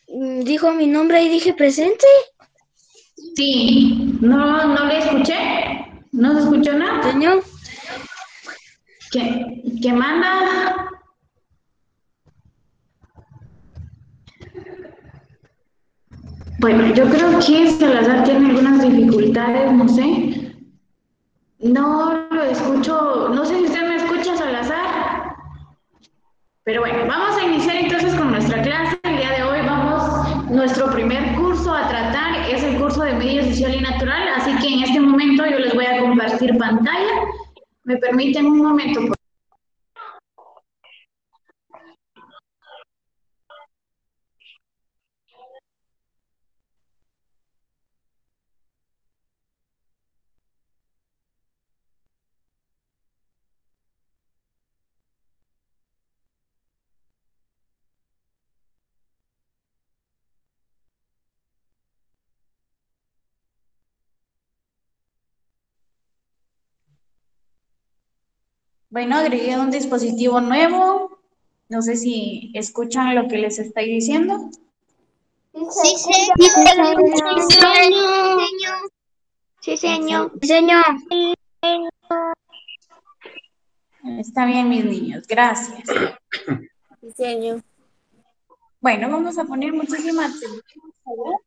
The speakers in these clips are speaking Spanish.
Dijo mi nombre y dije presente. Sí, no le escuché. ¿No se escuchó nada? Señor, ¿Qué manda? Bueno, yo creo que Salazar tiene algunas dificultades, no sé. No lo escucho, no sé si usted me escucha, Salazar. Pero bueno, vamos a iniciar entonces con nuestra clase. El día de hoy nuestro primer curso a tratar es el curso de Medio Social y Natural, así que en este momento yo les voy a compartir pantalla. ¿Me permiten un momento? Bueno, agregué un dispositivo nuevo. No sé si escuchan lo que les estoy diciendo. Sí, sí, señor. Sí, señor. sí, señor. Está bien, mis niños, gracias. Sí, señor. Bueno, vamos a poner muchísima atención, por favor.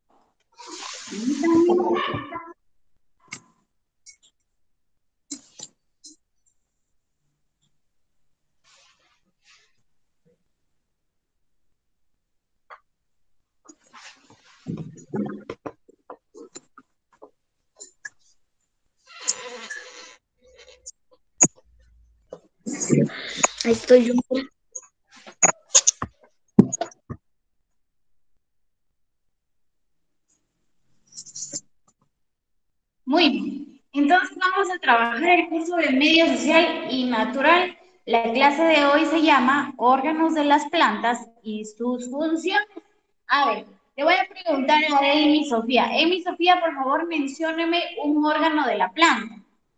Ahí estoy yo. Muy bien. Entonces vamos a trabajar el curso de Medio Social y Natural. La clase de hoy se llama Órganos de las plantas y sus funciones. A ver, le voy a preguntar a Amy Sofía. Amy Sofía, por favor, mencióneme un órgano de la planta.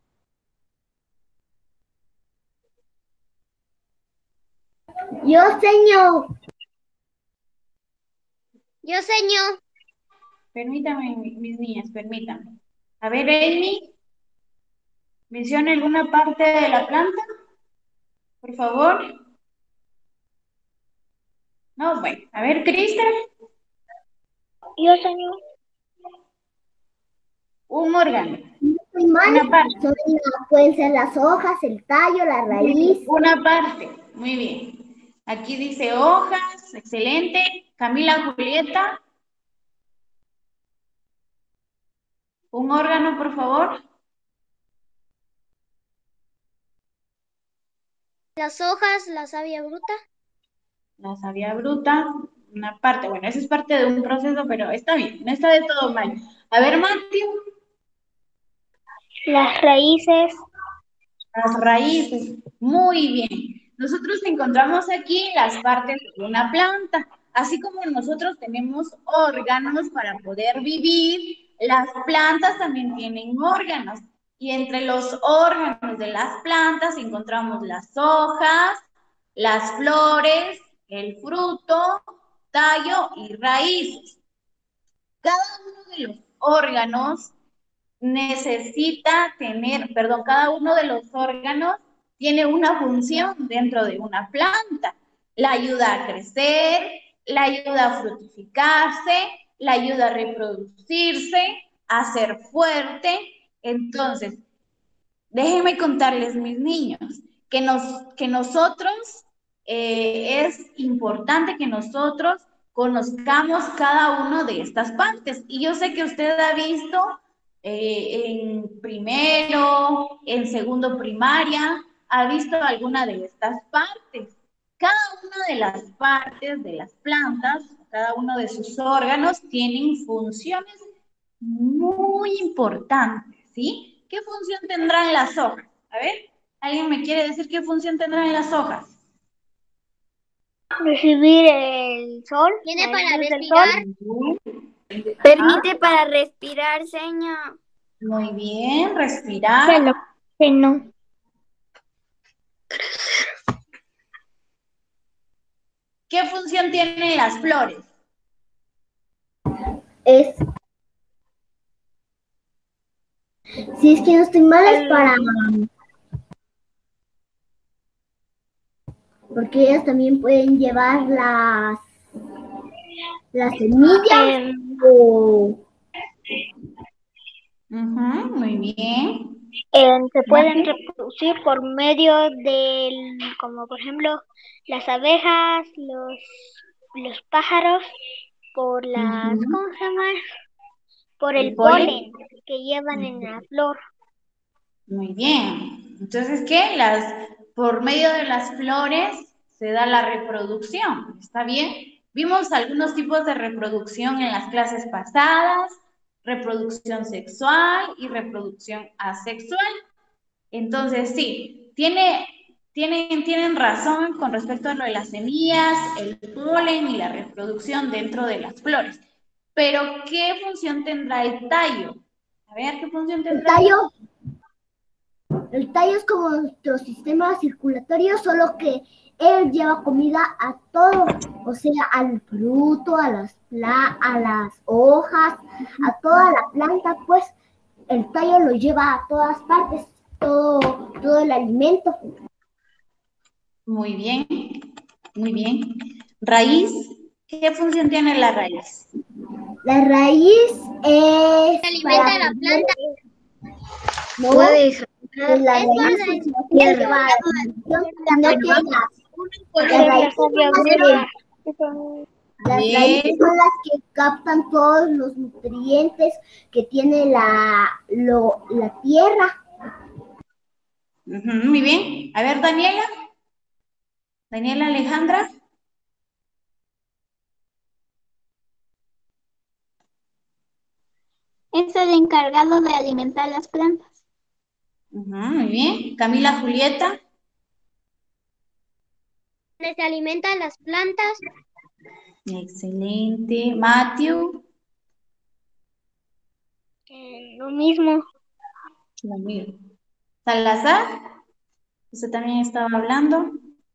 Yo, señor. Yo, señor. Permítame, mis niñas, permítame. A ver, Amy, menciona alguna parte de la planta, por favor. No, bueno. A ver, Kristen, Yo, señor. un órgano, Muy mal. una parte. Pueden ser las hojas, el tallo, la raíz. Una parte, muy bien. Aquí dice hojas, excelente. Camila Julieta, un órgano, por favor. Las hojas, la savia bruta. La savia bruta, una parte. Bueno, eso es parte de un proceso, pero está bien, no está de todo mal. A ver, Matthew, Las raíces. las raíces, muy bien. Nosotros encontramos aquí las partes de una planta. Así como nosotros tenemos órganos para poder vivir, las plantas también tienen órganos. Y entre los órganos de las plantas encontramos las hojas, las flores, el fruto, tallo y raíces. Cada uno de los órganos necesita tener, perdón, cada uno de los órganos tiene una función dentro de una planta. La ayuda a crecer, la ayuda a fructificarse, la ayuda a reproducirse, a ser fuerte. Entonces, déjenme contarles, mis niños, que nosotros, es importante que nosotros conozcamos cada una de estas partes. Y yo sé que usted ha visto en primero, en segundo primaria, ha visto alguna de estas partes. Cada una de las partes de las plantas, cada uno de sus órganos tienen funciones muy importantes, ¿sí? ¿Qué función tendrán las hojas? A ver, ¿alguien me quiere decir qué función tendrán las hojas? Recibir el sol. Tiene para Del respirar. sol. Permite para respirar, señor. Muy bien, respirar. Que lo que no. ¿Qué función tienen las flores? es, si es que no estoy mal, es para, porque ellas también pueden llevar las semillas o Muy bien. Se pueden reproducir por medio del, como por ejemplo, las abejas, los pájaros, por las, Ujú. ¿cómo se llama? Por ¿El el polen? polen que llevan en la flor. Muy bien. Entonces, ¿qué? Por medio de las flores se da la reproducción. ¿Está bien? Vimos algunos tipos de reproducción en las clases pasadas, reproducción sexual y reproducción asexual. Entonces, sí, tienen razón con respecto a lo de las semillas, el polen y la reproducción dentro de las flores. Pero, ¿qué función tendrá el tallo? A ver, ¿qué función tendrá? el tallo es como nuestro sistema circulatorio, solo que él lleva comida a todo, o sea, al fruto, a las hojas, a toda la planta, pues el tallo lo lleva a todas partes, todo el alimento. Muy bien, muy bien. Raíz, ¿qué función tiene la raíz? La raíz es Se alimenta la planta. No, Puede pues la raíz es lo que lleva sino que las raíces son las que captan todos los nutrientes que tiene la tierra. Muy bien. A ver, Daniela. Daniela Alejandra. Es el encargado de alimentar las plantas. Muy bien. Camila Julieta. Se alimentan las plantas. Excelente. Matthew. Lo mismo. Lo mismo. Salazar. Usted también estaba hablando.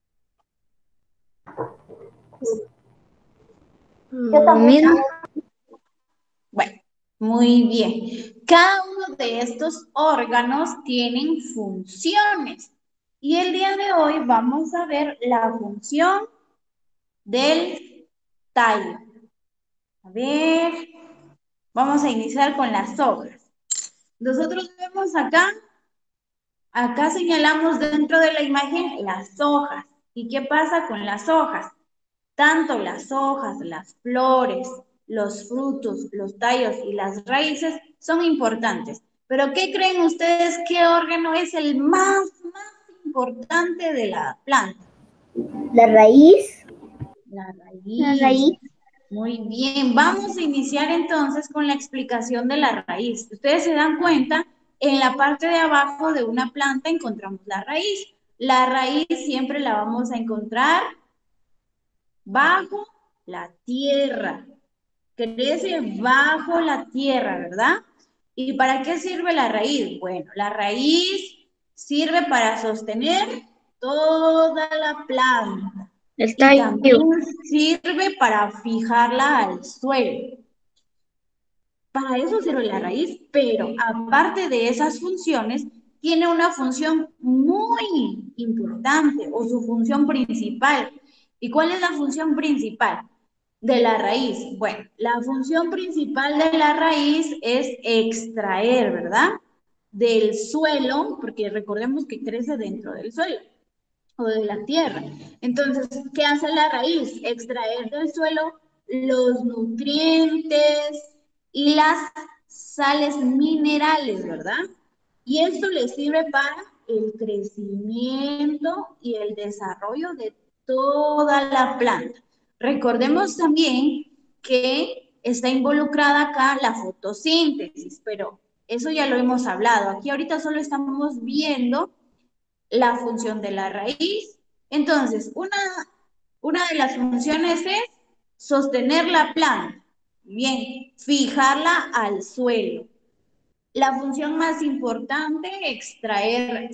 lo mismo. Bueno, muy bien. Cada uno de estos órganos tienen funciones. Y el día de hoy vamos a ver la función del tallo. A ver, vamos a iniciar con las hojas. Nosotros vemos acá señalamos dentro de la imagen las hojas. ¿Y qué pasa con las hojas? Tanto las hojas, las flores, los frutos, los tallos y las raíces son importantes. Pero ¿qué creen ustedes qué órgano es el más importante de la planta? La raíz. La raíz. Muy bien, vamos a iniciar entonces con la explicación de la raíz. Ustedes se dan cuenta, en la parte de abajo de una planta encontramos la raíz. La raíz siempre la vamos a encontrar bajo la tierra. Crece bajo la tierra, ¿verdad? ¿Y para qué sirve la raíz? Bueno, la raíz sirve para sostener toda la planta. El Y tallo. también sirve para fijarla al suelo. Para eso sirve la raíz, pero aparte de esas funciones, tiene una función muy importante o su función principal. ¿Y cuál es la función principal de la raíz? Bueno, la función principal de la raíz es extraer, ¿verdad? Del suelo, porque recordemos que crece dentro del suelo o de la tierra. Entonces, ¿qué hace la raíz? Extraer del suelo los nutrientes y las sales minerales, ¿verdad? Y esto le sirve para el crecimiento y el desarrollo de toda la planta. Recordemos también que está involucrada acá la fotosíntesis, pero eso ya lo hemos hablado. Aquí ahorita solo estamos viendo la función de la raíz. Entonces, una de las funciones es sostener la planta. Bien, fijarla al suelo. La función más importante, extraer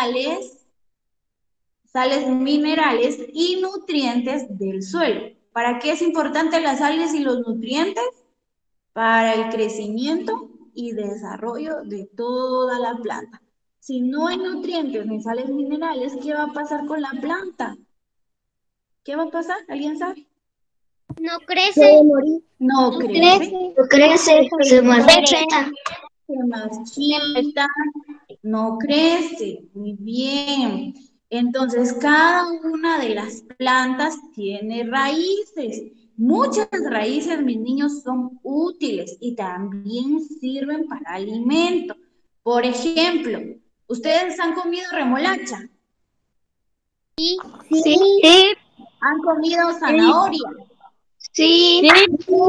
sales minerales y nutrientes del suelo. ¿Para qué es importante las sales y los nutrientes? para el crecimiento y desarrollo de toda la planta. Si no hay nutrientes ni sales minerales, ¿qué va a pasar con la planta? ¿Qué va a pasar? ¿Alguien sabe? No Puede crece. morir. No crece, No crece, se marchita. se marchita, no crece. Muy bien. Entonces, cada una de las plantas tiene raíces. Muchas raíces, mis niños, son útiles y también sirven para alimento. Por ejemplo, ¿ustedes han comido remolacha? Sí, Sí. ¿Han comido zanahoria? Sí. Me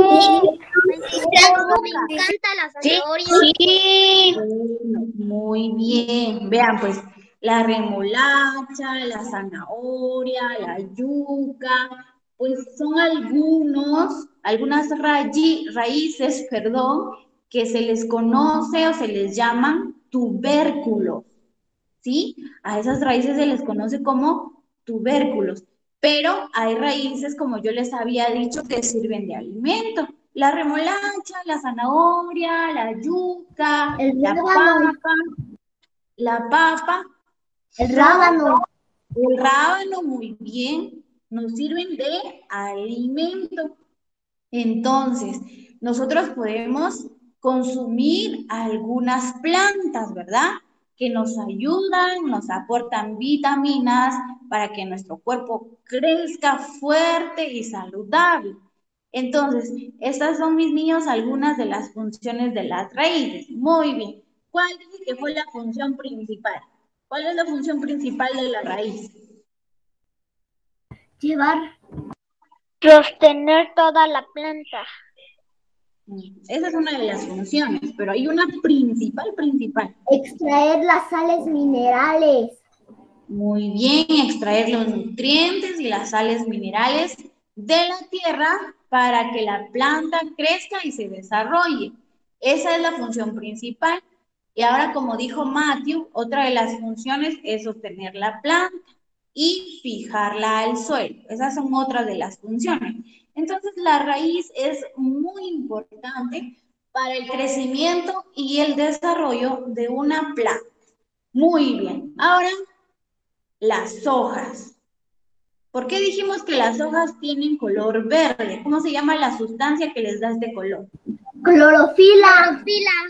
Yuca. encanta la Sí. zanahoria. Sí. Muy bien. Vean, pues, la remolacha, la zanahoria, la yuca, pues son algunas raíces, perdón, que se les conoce o se les llaman tubérculos, ¿sí? A esas raíces se les conoce como tubérculos, pero hay raíces, como yo les había dicho, que sirven de alimento. La remolacha, la zanahoria, la yuca, el la rábano, papa, el son rábano. el rábano, muy bien, nos sirven de alimento. Entonces, nosotros podemos consumir algunas plantas, ¿verdad? Que nos ayudan, nos aportan vitaminas para que nuestro cuerpo crezca fuerte y saludable. Entonces, estas son, mis niños, algunas de las funciones de las raíces. Muy bien. ¿Cuál dice que fue la función principal? ¿Cuál es la función principal de la raíz? Llevar, Sostener toda la planta. Esa es una de las funciones, pero hay una principal. extraer las sales minerales. Muy bien, extraer los nutrientes y las sales minerales de la tierra para que la planta crezca y se desarrolle. Esa es la función principal. Y ahora, como dijo Matthew, otra de las funciones es sostener la planta y fijarla al suelo. Esas son otras de las funciones. Entonces, la raíz es muy importante para el crecimiento y el desarrollo de una planta. Muy bien. Ahora, las hojas. ¿Por qué dijimos que las hojas tienen color verde? ¿Cómo se llama la sustancia que les da este color? Clorofila.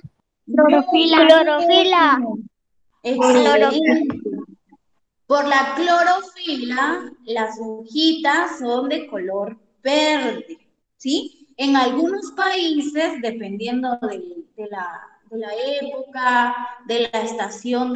Clorofila. Excelente. Por la clorofila, las hojitas son de color verde, ¿sí? En algunos países, dependiendo de la época, de la estación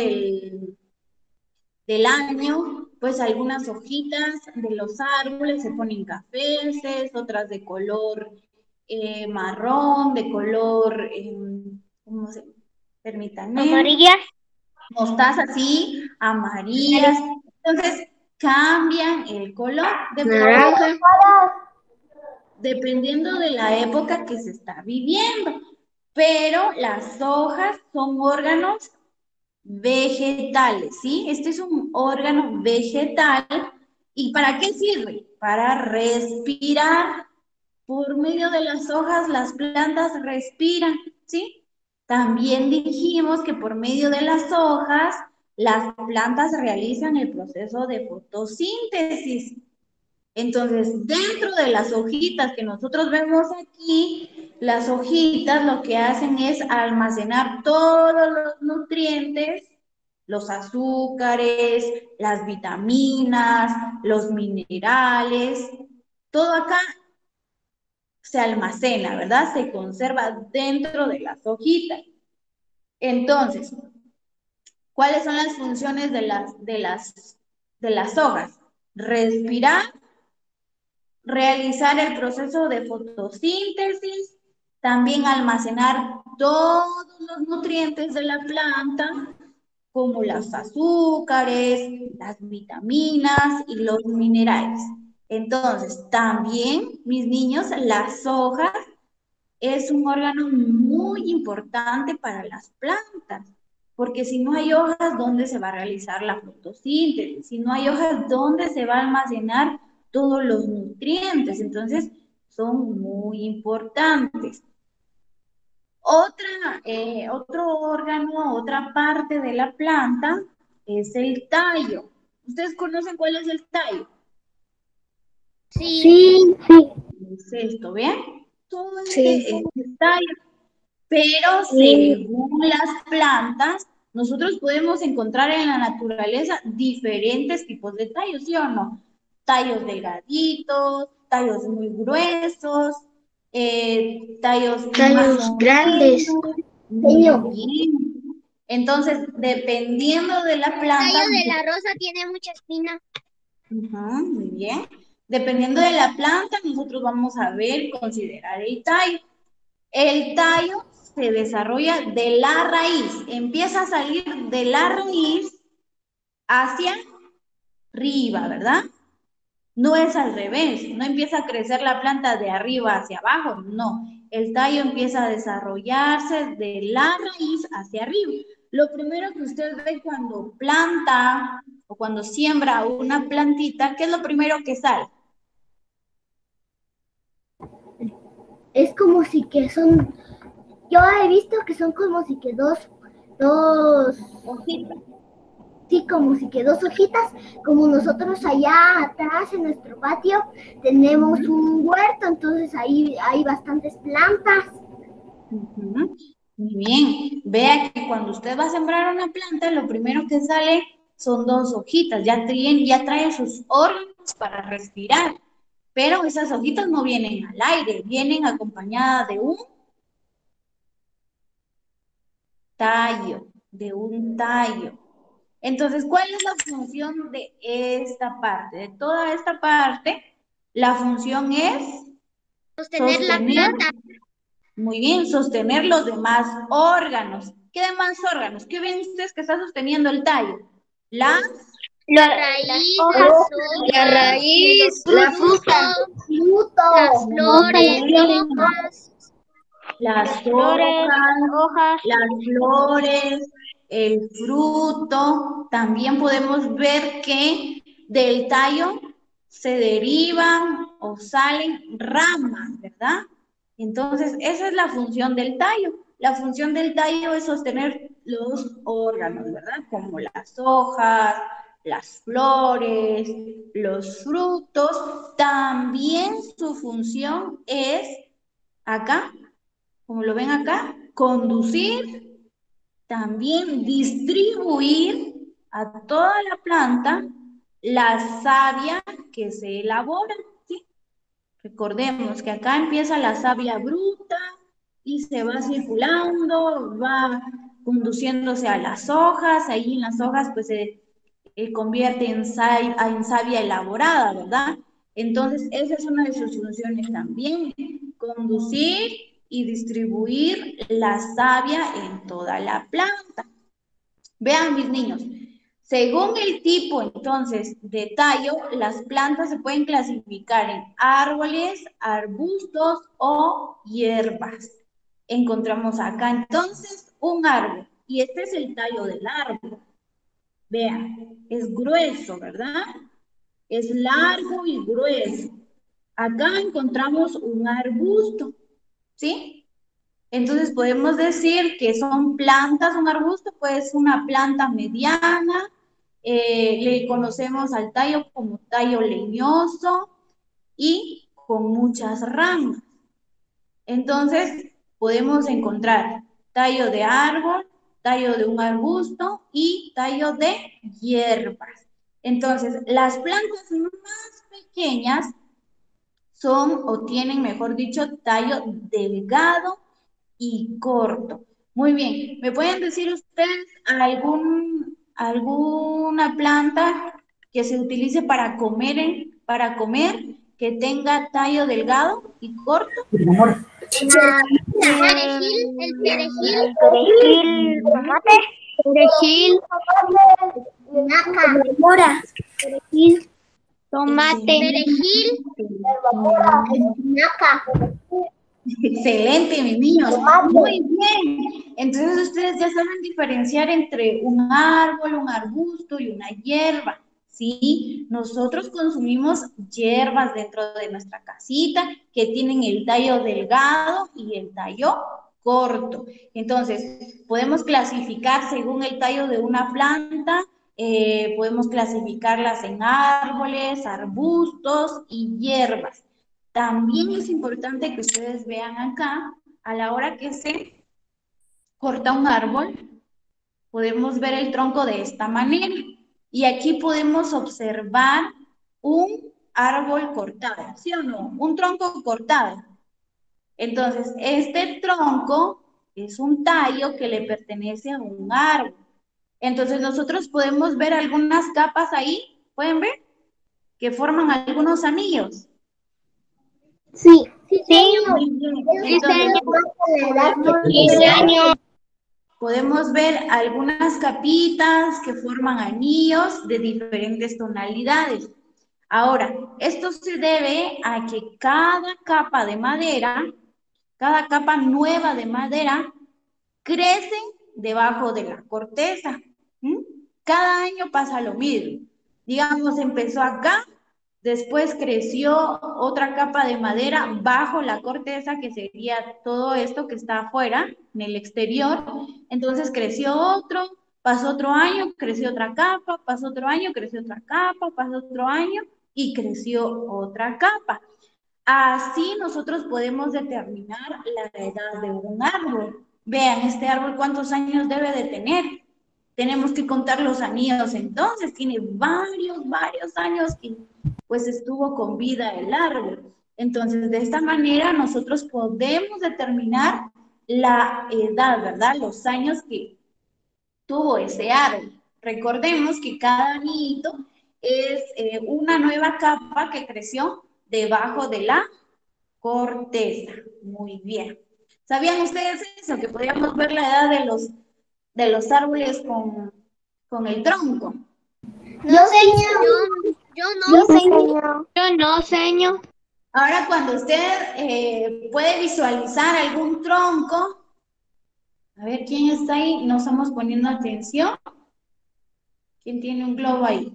del año, pues algunas hojitas de los árboles se ponen cafeces, otras de color marrón, de color, ¿cómo se? Permítanme, Amarillas. mostaza así, amarillas. Entonces cambian el color Naranja. dependiendo de la época que se está viviendo. Pero las hojas son órganos vegetales, ¿sí? Este es un órgano vegetal. ¿Y para qué sirve? Para respirar. Por medio de las hojas las plantas respiran, ¿sí? También dijimos que por medio de las hojas las plantas realizan el proceso de fotosíntesis. Entonces, dentro de las hojitas que nosotros vemos aquí, las hojitas lo que hacen es almacenar todos los nutrientes, los azúcares, las vitaminas, los minerales, todo acá se almacena, ¿verdad? Se conserva dentro de las hojitas. Entonces, ¿cuáles son las funciones de las hojas? Respirar, realizar el proceso de fotosíntesis, también almacenar todos los nutrientes de la planta, como los azúcares, las vitaminas y los minerales. Entonces, también, mis niños, las hojas es un órgano muy importante para las plantas, porque si no hay hojas, ¿dónde se va a realizar la fotosíntesis? Si no hay hojas, ¿dónde se va a almacenar todos los nutrientes? Entonces, son muy importantes. Otro órgano, otra parte de la planta es el tallo. ¿Ustedes conocen cuál es el tallo? Sí. Es esto, ¿ven? Todo Sí. este tallo. Pero según las plantas, nosotros podemos encontrar en la naturaleza diferentes tipos de tallos, ¿sí o no? Tallos delgaditos, tallos muy gruesos, tallos más Tallos o grandes. menos. Señor. Muy bien. Entonces, dependiendo de la planta, tallo de la rosa tiene mucha espina. ujú, muy bien. Dependiendo de la planta, nosotros vamos a ver, considerar el tallo. El tallo se desarrolla de la raíz, empieza a salir de la raíz hacia arriba, ¿verdad? No es al revés, no empieza a crecer la planta de arriba hacia abajo, no. El tallo empieza a desarrollarse de la raíz hacia arriba. Lo primero que usted ve cuando planta o cuando siembra una plantita, ¿qué es lo primero que sale? Es como si que son, yo he visto que son como si que dos, Hojitas. sí, como si que dos hojitas, como nosotros allá atrás en nuestro patio tenemos un huerto, entonces ahí hay bastantes plantas. Ujú. Muy bien. Vea que cuando usted va a sembrar una planta, lo primero que sale son dos hojitas. Ya trae sus órganos para respirar. Pero esas hojitas no vienen al aire, vienen acompañadas de un tallo, de un tallo. Entonces, ¿cuál es la función de esta parte? De toda esta parte, la función es Sostener la sostener. planta. Muy bien, sostener los demás órganos. ¿Qué demás órganos? ¿Qué ven ustedes que está sosteniendo el tallo? La raíz, hojas, las hojas, La raíz, la fruta. las flores, Las hojas. las flores, el fruto. También podemos ver que del tallo se derivan o salen ramas, ¿verdad? Entonces, esa es la función del tallo. La función del tallo es sostener los órganos, ¿verdad? Como las hojas, las flores, los frutos. También su función es, acá, como lo ven acá, conducir, también distribuir a toda la planta la savia que se elabora, ¿sí? Recordemos que acá empieza la savia bruta y se va circulando, va conduciéndose a las hojas, ahí en las hojas pues se convierte en savia elaborada, ¿verdad? Entonces, esa es una de sus funciones también, conducir y distribuir la savia en toda la planta. Vean, mis niños, según el tipo entonces de tallo, las plantas se pueden clasificar en árboles, arbustos o hierbas. Encontramos acá entonces un árbol y este es el tallo del árbol. Vean, es grueso, ¿verdad? Es largo y grueso. Acá encontramos un arbusto, ¿sí? Entonces podemos decir que son plantas, un arbusto puede ser una planta mediana, le conocemos al tallo como tallo leñoso y con muchas ramas. Entonces podemos encontrar tallo de árbol, tallo de un arbusto y tallo de hierbas. Entonces, las plantas más pequeñas son o tienen, mejor dicho, tallo delgado y corto. Muy bien, ¿me pueden decir ustedes alguna planta que se utilice para comer que tenga tallo delgado y corto? El perejil, tomate. Perejil. Mora. Tomate. Perejil. Excelente, mis niños. Muy bien. Entonces ustedes ya saben diferenciar entre un árbol, un arbusto y una hierba. Sí, nosotros consumimos hierbas dentro de nuestra casita que tienen el tallo delgado y el tallo corto. Entonces, podemos clasificar según el tallo de una planta, podemos clasificarlas en árboles, arbustos y hierbas. También es importante que ustedes vean acá, a la hora que se corta un árbol, podemos ver el tronco de esta manera. Y aquí podemos observar un árbol cortado, ¿sí o no? Un tronco cortado. Entonces, este tronco es un tallo que le pertenece a un árbol. Entonces, nosotros podemos ver algunas capas ahí, ¿pueden ver? Que forman algunos anillos. Sí, Muy bien. Entonces, podemos ver algunas capitas que forman anillos de diferentes tonalidades. Ahora, esto se debe a que cada capa de madera, cada capa nueva de madera, crece debajo de la corteza. Cada año pasa lo mismo. Digamos, empezó acá, después creció otra capa de madera bajo la corteza, que sería todo esto que está afuera, en el exterior. Entonces creció otro, pasó otro año, creció otra capa, pasó otro año, creció otra capa, pasó otro año y creció otra capa. Así nosotros podemos determinar la edad de un árbol. Vean, este árbol cuántos años debe de tener. Tenemos que contar los anillos, entonces tiene varios años que pues estuvo con vida el árbol. Entonces, de esta manera nosotros podemos determinar la edad, ¿verdad? Los años que tuvo ese árbol. Recordemos que cada anillito es una nueva capa que creció debajo de la corteza. Muy bien. ¿Sabían ustedes eso? Que podríamos ver la edad de los árboles con el tronco. Yo, señor. Yo no, señor. Ahora, cuando usted puede visualizar algún tronco, a ver quién está ahí, no estamos poniendo atención. ¿Quién tiene un globo ahí?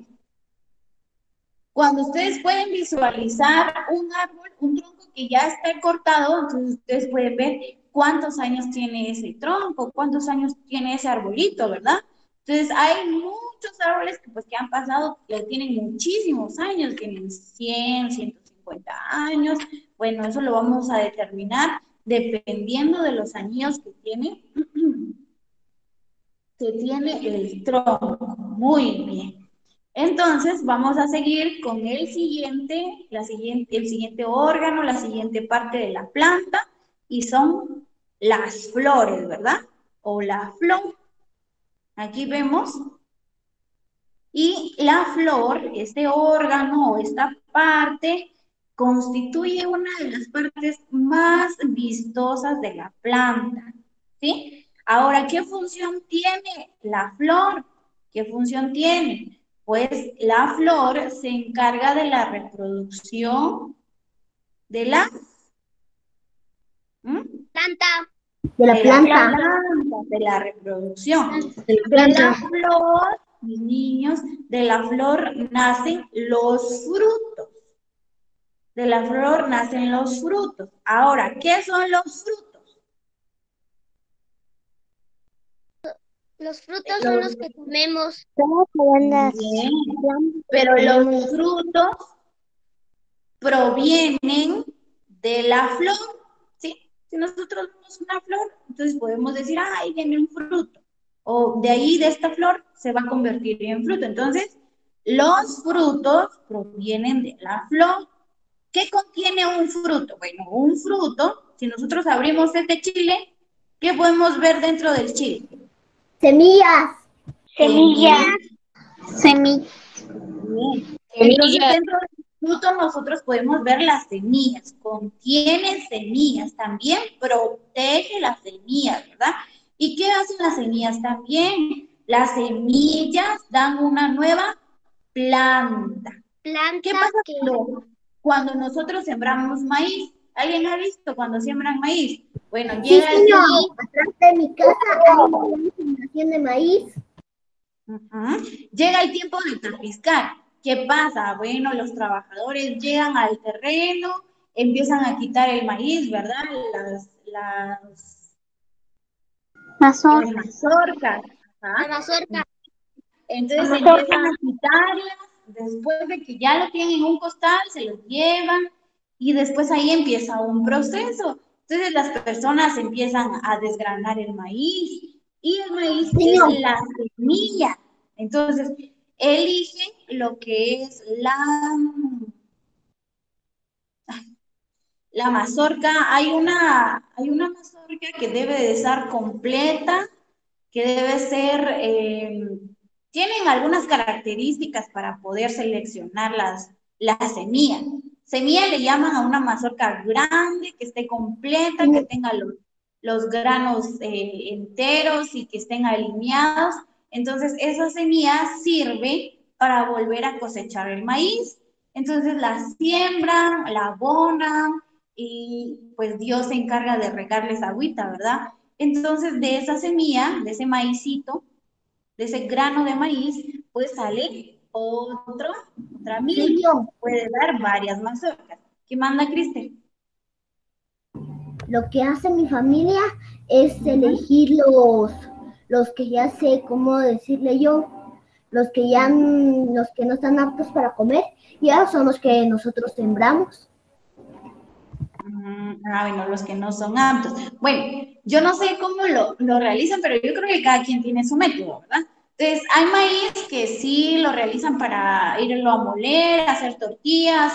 Cuando ustedes pueden visualizar un árbol, un tronco que ya está cortado, entonces ustedes pueden ver cuántos años tiene ese tronco, cuántos años tiene ese arbolito, ¿verdad? Entonces hay muchos árboles que pues que han pasado, ya tienen muchísimos años, tienen 100, 150 años. Bueno, eso lo vamos a determinar dependiendo de los años que tiene el tronco. Muy bien. Entonces, vamos a seguir con el siguiente órgano, la siguiente parte de la planta, y son las flores, ¿verdad? O la flor. Aquí vemos. Y la flor, este órgano o esta parte, constituye una de las partes más vistosas de la planta, ¿sí? Ahora, ¿qué función tiene la flor? ¿Qué función tiene? Pues la flor se encarga de la reproducción de la Planta. De la planta. de la reproducción. De la flor, mis niños, de la flor nacen los frutos. De la flor nacen los frutos. Ahora, ¿qué son los frutos? Los frutos son los que comemos. Bien, pero los frutos provienen de la flor, ¿sí? Si nosotros vemos una flor, entonces podemos decir, ah, ahí viene un fruto. O de ahí, de esta flor, se va a convertir en fruto. Entonces, los frutos provienen de la flor. ¿Qué contiene un fruto? Bueno, un fruto, si nosotros abrimos este chile, ¿qué podemos ver dentro del chile? Semillas. Bien. Entonces, dentro del fruto nosotros podemos ver las semillas. Contiene semillas, también protege las semillas, ¿verdad? ¿Y qué hacen las semillas también? Las semillas dan una nueva planta. ¿Qué pasa cuando nosotros sembramos maíz? ¿Alguien ha visto cuando siembran maíz? Bueno, llega el tiempo. Atrás de mi casa hay una sembración de maíz. Llega el tiempo de trapiscar. ¿Qué pasa? Bueno, los trabajadores llegan al terreno, empiezan a quitar el maíz, ¿verdad? Las mazorcas. La Ajá. mazorca. Entonces Mazorca. empiezan a quitarlas, después de que ya lo tienen en un costal, se los llevan y después ahí empieza un proceso. Entonces las personas empiezan a desgranar el maíz y el maíz es Señor, la semilla. Entonces eligen lo que es la mazorca. Hay una mazorca que debe de estar completa, que debe ser, tienen algunas características para poder seleccionar las semillas. Semilla le llaman a una mazorca grande, que esté completa, que tenga los granos enteros y que estén alineados. Entonces, esa semilla sirve para volver a cosechar el maíz. Entonces, la siembran, la abonan y pues Dios se encarga de regarles agüita, ¿verdad? Entonces, de esa semilla, de ese maicito, de ese grano de maíz, pues sale otra milpa. señor, Puede dar varias mazorcas. ¿Qué manda, Cristian? lo que hace mi familia es elegir los que ya sé cómo decirle yo, los que no están aptos para comer, ya son los que nosotros sembramos. Bueno, los que no son aptos. Bueno, yo no sé cómo lo realizan, pero yo creo que cada quien tiene su método, ¿verdad? Entonces, hay maíz que sí lo realizan para irlo a moler, hacer tortillas,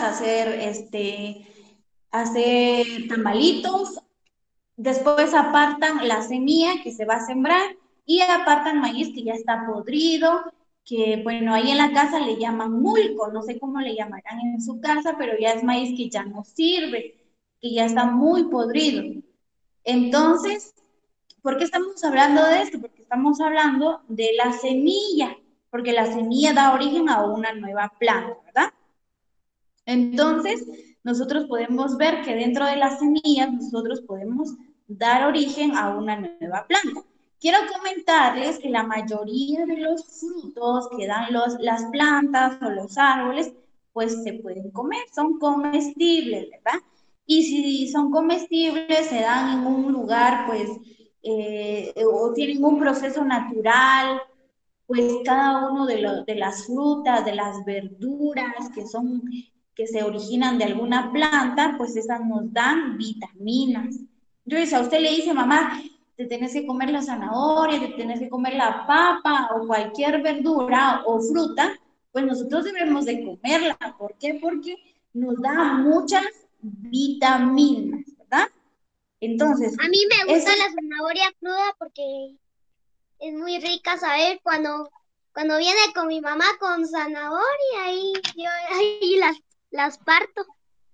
hacer tamalitos. Después apartan la semilla que se va a sembrar y apartan maíz que ya está podrido, que bueno, ahí en la casa le llaman mulco, no sé cómo le llamarán en su casa, pero ya es maíz que ya no sirve, que ya está muy podrido. Entonces, ¿por qué estamos hablando de esto? Porque estamos hablando de la semilla, porque la semilla da origen a una nueva planta, ¿verdad? Entonces, nosotros podemos ver que dentro de las semillas nosotros podemos dar origen a una nueva planta. Quiero comentarles que la mayoría de los frutos que dan las plantas o los árboles, pues se pueden comer, son comestibles, ¿verdad? Y si son comestibles, se dan en un lugar, pues, o tienen un proceso natural, pues cada uno de las frutas, de las verduras que se originan de alguna planta, pues esas nos dan vitaminas. Entonces, a usted le dice, mamá, te tenés que comer la zanahoria, te tenés que comer la papa o cualquier verdura o fruta, pues nosotros debemos de comerla. ¿Por qué? Porque nos da muchas vitaminas, ¿verdad? Entonces, A mí me eso gusta la zanahoria cruda porque es muy rica saber cuando viene con mi mamá con zanahoria y yo ahí las parto.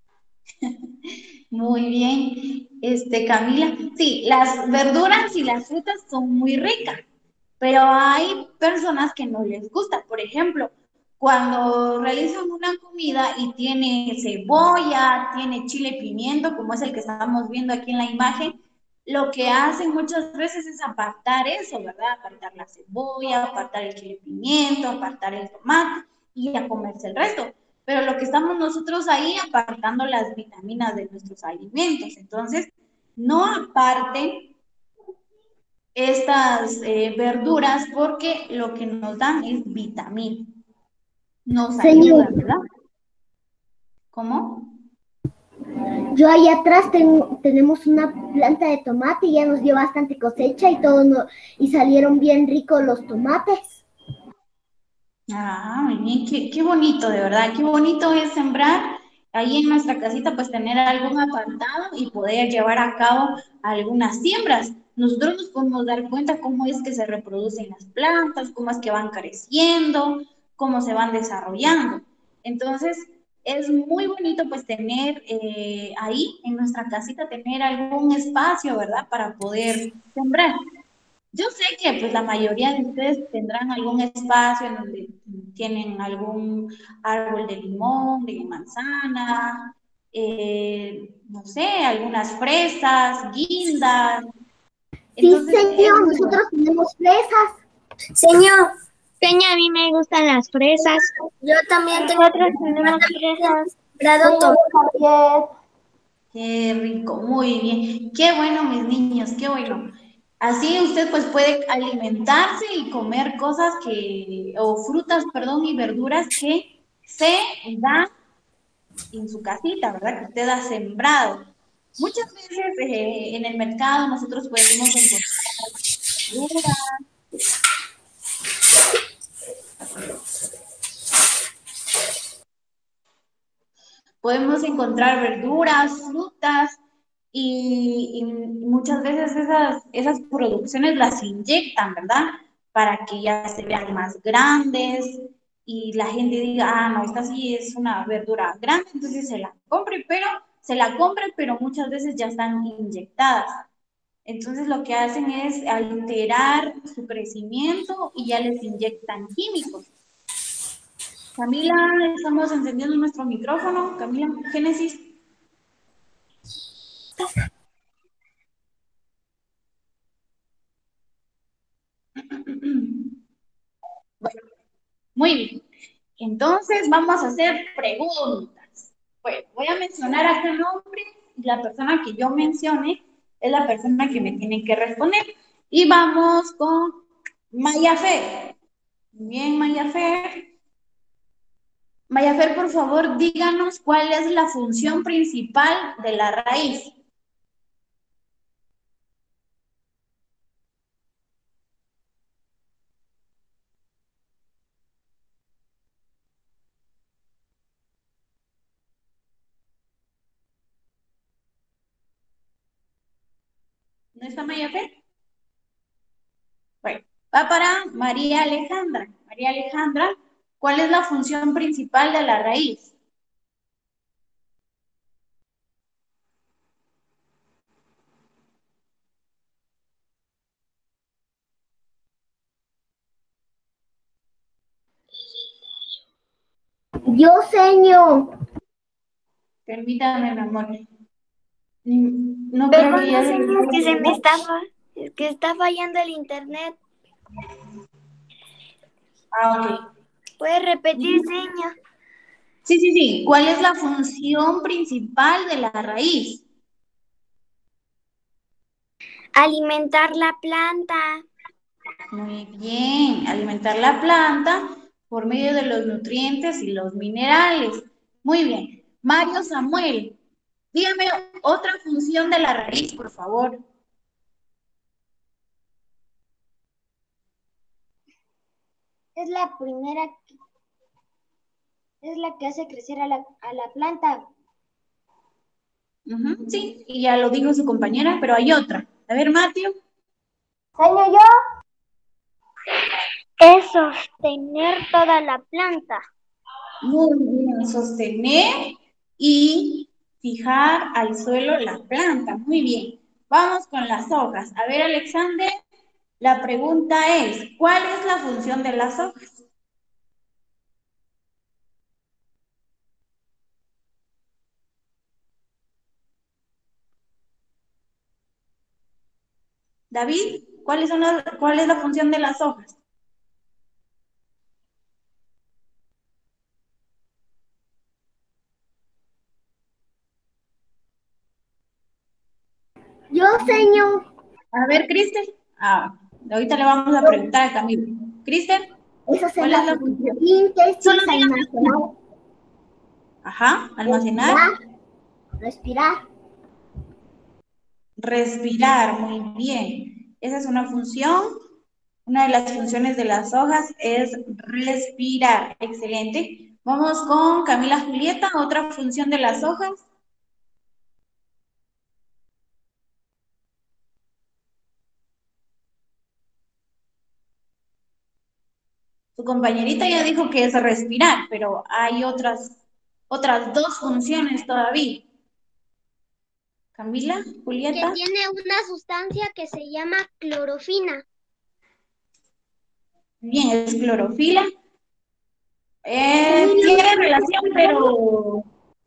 muy bien, Camila. Sí, las verduras y las frutas son muy ricas, pero hay personas que no les gusta. Por ejemplo, cuando realizan una comida y tiene cebolla, tiene chile pimiento, como es el que estamos viendo aquí en la imagen, lo que hacen muchas veces es apartar eso, ¿verdad? Apartar la cebolla, apartar el chile pimiento, apartar el tomate y a comerse el resto. Pero lo que estamos nosotros ahí apartando las vitaminas de nuestros alimentos. Entonces, no aparten estas verduras porque lo que nos dan es vitamina. Nos Señor, ayuda, ¿verdad? ¿Cómo? yo ahí atrás tenemos una planta de tomate y ya nos dio bastante cosecha y y salieron bien ricos los tomates. Muy bien, qué bonito, de verdad, qué bonito es sembrar ahí en nuestra casita, pues tener algún apartado y poder llevar a cabo algunas siembras. Nosotros nos podemos dar cuenta cómo es que se reproducen las plantas, cómo es que van creciendo, cómo se van desarrollando. Entonces, es muy bonito pues tener ahí en nuestra casita, tener algún espacio, ¿verdad? Para poder sembrar. Yo sé que pues la mayoría de ustedes tendrán algún espacio en donde tienen algún árbol de limón, de manzana, no sé, algunas fresas, guindas. Sí, Entonces es señor, muy bueno. nosotros tenemos fresas. Señor, Señor, a mí me gustan las fresas. yo también tengo Nosotros tenemos fresas. sembrado tomate. Qué rico, muy bien. Qué bueno, mis niños, qué bueno. Así usted pues puede alimentarse y comer cosas o frutas, perdón, y verduras que se dan en su casita, ¿verdad? Que usted ha sembrado. Muchas veces en el mercado nosotros podemos encontrar verduras, frutas y muchas veces esas producciones las inyectan, ¿verdad? Para que ya se vean más grandes y la gente diga, ah, no, esta sí es una verdura grande, entonces se la compre, pero muchas veces ya están inyectadas. Entonces lo que hacen es alterar su crecimiento y ya les inyectan químicos. Camila, estamos encendiendo nuestro micrófono. Camila, Génesis. Bueno, muy bien. Entonces vamos a hacer preguntas. Bueno, voy a mencionar acá nombres y la persona que yo mencione es la persona que me tiene que responder. Y vamos con Mayafer. Bien, Mayafer. Mayafer, por favor, díganos cuál es la función principal de la raíz. ¿No está Mayafer? Bueno, va para María Alejandra. María Alejandra, ¿cuál es la función principal de la raíz? Yo, señor. Permítame, mi amor. No creo Perdón, que ya se señor, es que se me está. es que está fallando el internet. Ah, ok. ¿Puede repetir, señor? Sí, sí, sí. ¿Cuál es la función principal de la raíz? Alimentar la planta. Muy bien. Alimentar la planta por medio de los nutrientes y los minerales. Muy bien. Mario Samuel, dígame otra función de la raíz, por favor. Es la primera, es la que hace crecer a la planta. Sí, y ya lo dijo su compañera, pero hay otra. A ver, Mateo. Señor, yo. Es sostener toda la planta. Muy bien, sostener y fijar al suelo la planta. Muy bien. Vamos con las hojas. A ver, Alexander, la pregunta es, ¿cuál es la función de las hojas? David, ¿cuál es la función de las hojas? Yo, señor. A ver, Kristen. Ahorita le vamos a preguntar a Camilo. Kristen, Esa es ¿cuál es la la función. función? Solo Síntesis, dígame una. almacenar, Ajá, almacenar. respirar, respirar. Respirar, muy bien. Esa es una función. Una de las funciones de las hojas es respirar. Excelente. Vamos con Camila Julieta. Otra función de las hojas. Su compañerita ya dijo que es respirar, pero hay otras dos funciones todavía. Camila Que Julieta. tiene una sustancia que se llama clorofina. Bien, es clorofila. Tiene relación, pero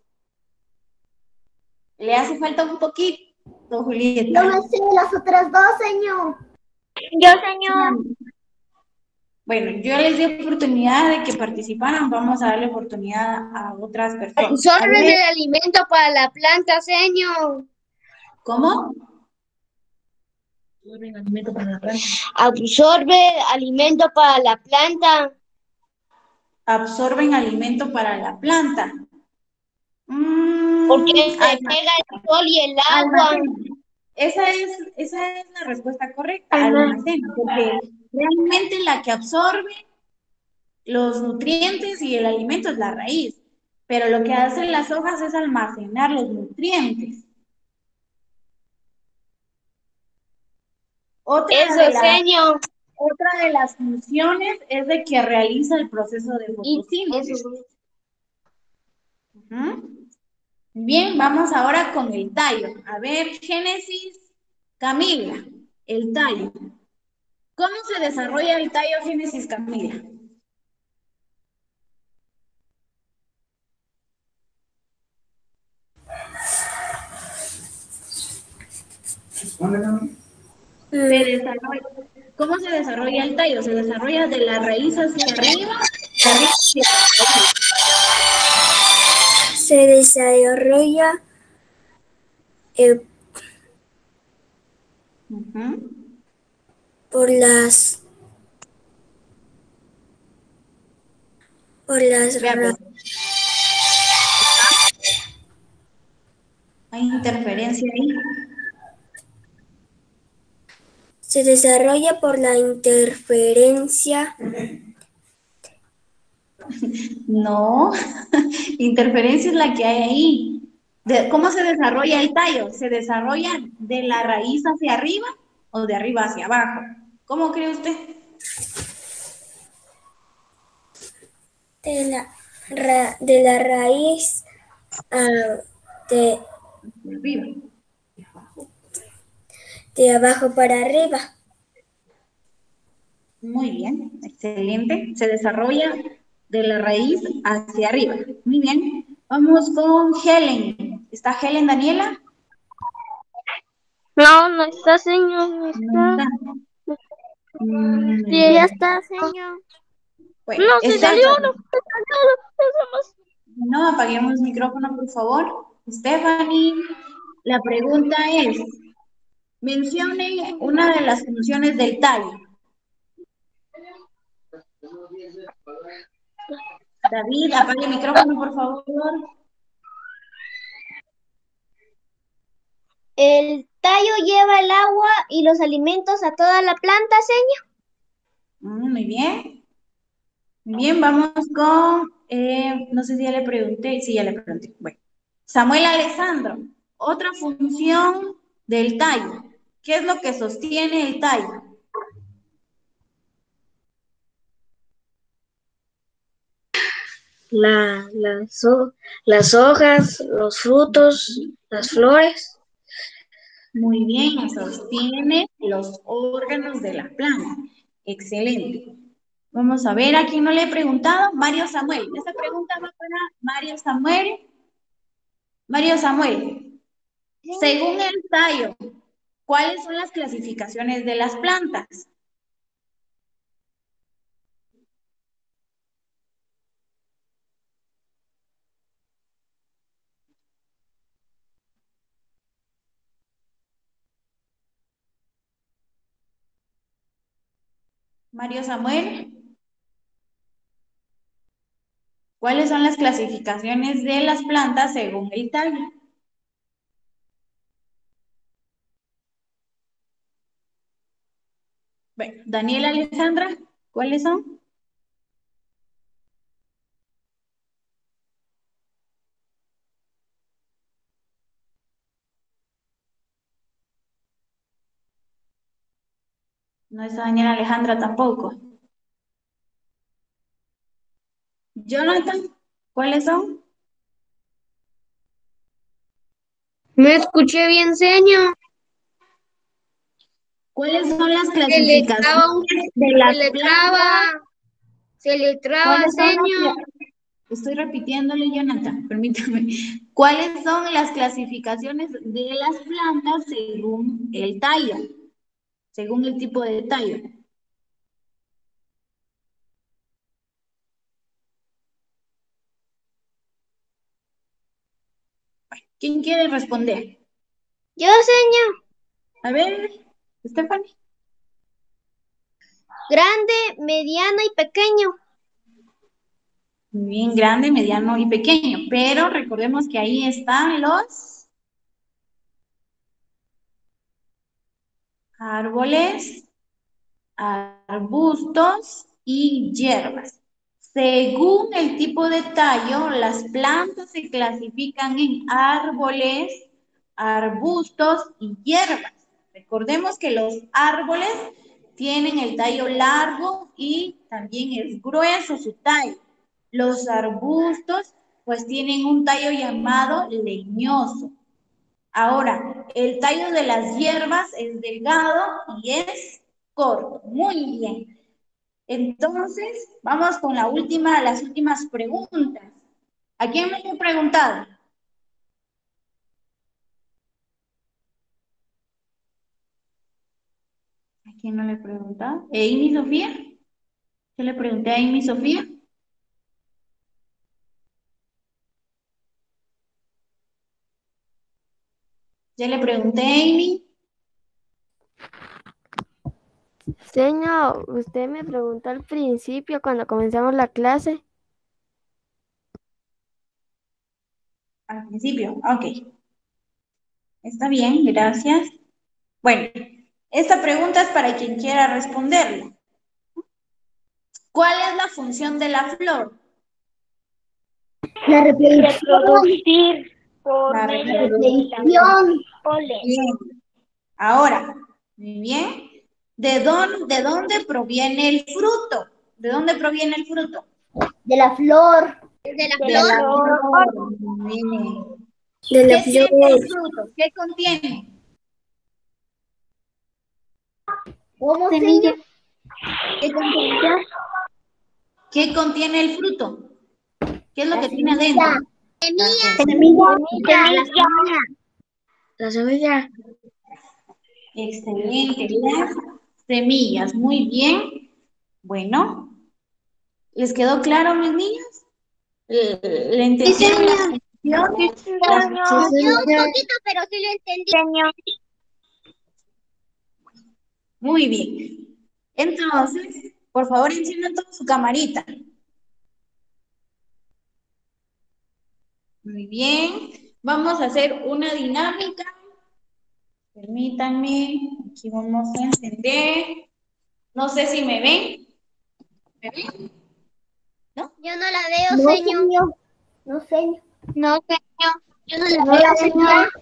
le hace falta un poquito, Julieta. Yo me sé las otras dos, señor. Yo, señor. Bueno, yo les di oportunidad de que participaran, vamos a darle oportunidad a otras personas. Solo es el alimento para la planta, señor. ¿Cómo? Absorbe alimento para la planta. Absorben alimento para la planta. Porque pega el sol y el agua. Almacena. Esa es la respuesta correcta, almacena, porque realmente la que absorbe los nutrientes y el alimento es la raíz, pero lo que hacen las hojas es almacenar los nutrientes. Otra de las funciones es de que realiza el proceso de fotosíntesis. Bien, vamos ahora con el tallo. A ver, Génesis, Camila, el tallo. ¿Cómo se desarrolla el tallo, Génesis, Camila? ¿Cómo se desarrolla el tallo? ¿Se desarrolla de la raíz hacia arriba? ¿De arriba hacia abajo? Se desarrolla por las ramas. ¿Hay interferencia ahí? Se desarrolla por la interferencia. No, interferencia es la que hay ahí. ¿Cómo se desarrolla el tallo? ¿Se desarrolla de la raíz hacia arriba o de arriba hacia abajo? ¿Cómo cree usted? De la raíz de abajo para arriba. Muy bien, excelente. Se desarrolla de la raíz hacia arriba. Muy bien. Vamos con Helen. ¿Está Helen, Daniela? No, no está, señor, no está. Sí, ya está, señor. Bueno, No, se salió, no, no, apaguemos el micrófono, por favor. Stephanie, la pregunta es, mencione una de las funciones del tallo. David, apague el micrófono, por favor. El tallo lleva el agua y los alimentos a toda la planta, señor. Muy bien. Bien, vamos con, no sé si ya le pregunté, sí, ya le pregunté. Bueno, Samuel Alessandro, otra función del tallo. ¿Qué es lo que sostiene el tallo? Las hojas, los frutos, las flores. Muy bien, sostiene los órganos de la planta. Excelente. Vamos a ver, ¿a quién no le he preguntado? Mario Samuel. Esta pregunta va para Mario Samuel. Mario Samuel, según el tallo, ¿cuáles son las clasificaciones de las plantas? Mario Samuel, ¿cuáles son las clasificaciones de las plantas según el tallo? Bueno, Daniela Alessandra, ¿cuáles son? No está Daniela Alejandra tampoco. Jonathan, ¿cuáles son? Me escuché bien, señor. ¿Cuáles son las clasificaciones de las plantas? Se le traba, señor. Estoy repitiéndole, Jonathan, permítame. ¿Cuáles son las clasificaciones de las plantas según el tallo? Según el tipo de tallo. ¿Quién quiere responder? Yo, señor. A ver, Stephanie. Grande, mediano y pequeño. Muy bien, grande, mediano y pequeño. Pero recordemos que ahí están los árboles, arbustos y hierbas. Según el tipo de tallo, las plantas se clasifican en árboles, arbustos y hierbas. Recordemos que los árboles tienen el tallo largo y también es grueso su tallo. Los arbustos pues tienen un tallo llamado leñoso. Ahora, el tallo de las hierbas es delgado y es corto. Muy bien. Entonces, vamos con las últimas preguntas. ¿A quién me he preguntado? ¿A quién no le he preguntado? ¿Amy Sofía? ¿Qué le pregunté a Amy Sofía? ¿Ya le pregunté a Amy? Señor, usted me preguntó al principio cuando comenzamos la clase. Al principio, ok. Está bien, gracias. Bueno, esta pregunta es para quien quiera responderla. ¿Cuál es la función de la flor? La reproducción. Reproducir por La medio de la Reproducción. polen. Bien. Ahora, muy bien. ¿De dónde proviene el fruto? ¿De dónde proviene el fruto? De la flor. De la De De la flor. la flor. flor. Muy bien. De la ¿Qué tiene flor. el fruto? ¿Qué contiene? ¿Cómo, Semilla. señor? ¿Qué contiene? ¿Qué contiene el fruto? ¿Qué es lo La que tiene semilla. adentro? La Semilla. Semilla. La semilla. Excelente. Las semillas. Muy bien. Bueno, ¿les quedó claro, mis niños? ¿Le entendieron las funciones? Las Sí, Señor. Yo un señor. poquito, pero sí lo entendí. Señor. Muy bien. Entonces, por favor, enciendan toda su camarita. Muy bien. Vamos a hacer una dinámica. Permítanme. Aquí vamos a encender. No sé si me ven. ¿Me ven? ¿No? Yo no la veo, No, señor. señor. No, señor. No, señor. Yo no la No veo, la señor. señor.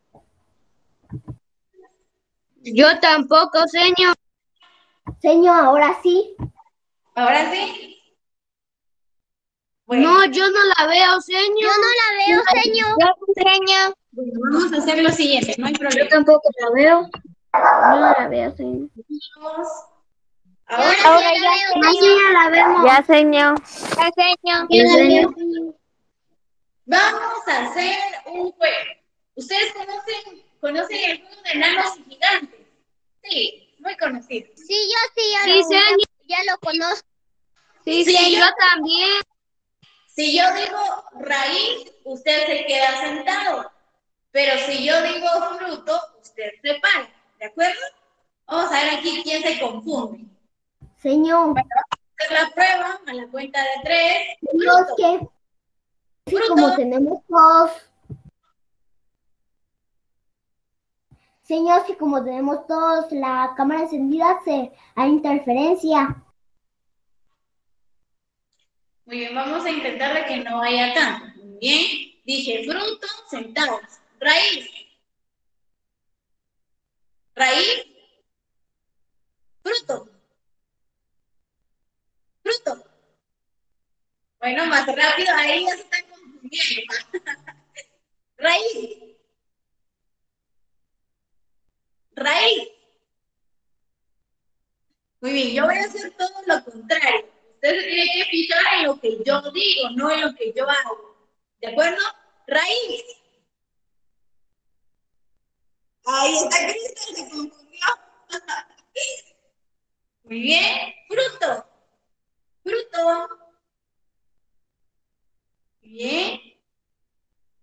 Yo tampoco, señor. Señor, ahora sí. ¿Ahora sí? Bueno, No, yo no la veo, Yo señor. no la veo, señor. Señor. bueno, vamos a hacer lo siguiente. No hay Yo problema. tampoco la veo. Yo no la veo, señor. Ahora Yo Ahora sí la ya, veo, No, señor. señor, la vemos. Ya, señor. señor. Yo la veo. vamos a hacer un juego. ¿Ustedes conocen el juego de enanos y gigantes? Sí, muy conocido. Sí, yo sí Sí, señor. ya lo conozco. Sí, Sí, sí, yo- yo también. Si yo digo raíz, usted se queda sentado. Pero si yo digo fruto, usted se para. ¿De acuerdo? Vamos a ver aquí quién se confunde. Señor. Hacer la prueba a la cuenta de 3. Señor, Fruto. que sí, Fruto. como tenemos todos. Señor, que como tenemos todos la cámara encendida, hay interferencia. Muy bien, vamos a intentar de que no haya tanto. Muy bien. Dije fruto, sentados. Raíz. Raíz. Fruto. Fruto. Bueno, más rápido, ahí ya se están confundiendo. Raíz. Raíz. Muy bien, yo voy a hacer todo lo contrario. Usted se tiene que fijar en lo que yo digo, no en lo que yo hago. ¿De acuerdo? Raíz. Ahí está Cristian, se confundió. Muy bien. Fruto. Fruto. Muy bien.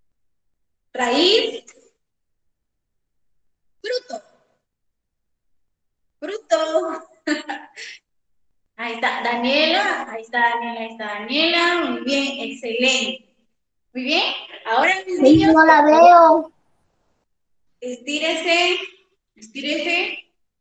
Raíz. Fruto. Ahí está Daniela. Muy bien, excelente. Muy bien. Ahora, mis niños, No la por favor, veo. estírese, estírese,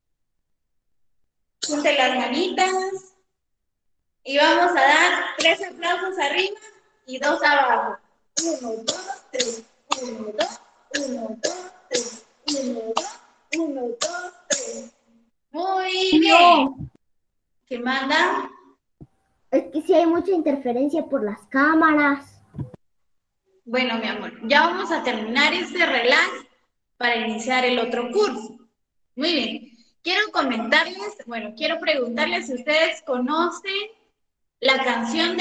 junte las manitas y vamos a dar 3 aplausos arriba y 2 abajo. 1, 2, 3. 1, 2, 1, 2, 3. 1, 2, 1, 2, 3. Muy bien. ¿Qué manda? Es que sí hay mucha interferencia por las cámaras. Bueno, mi amor, ya vamos a terminar este relax para iniciar el otro curso. Muy bien. Quiero comentarles, bueno, quiero preguntarles si ustedes conocen la canción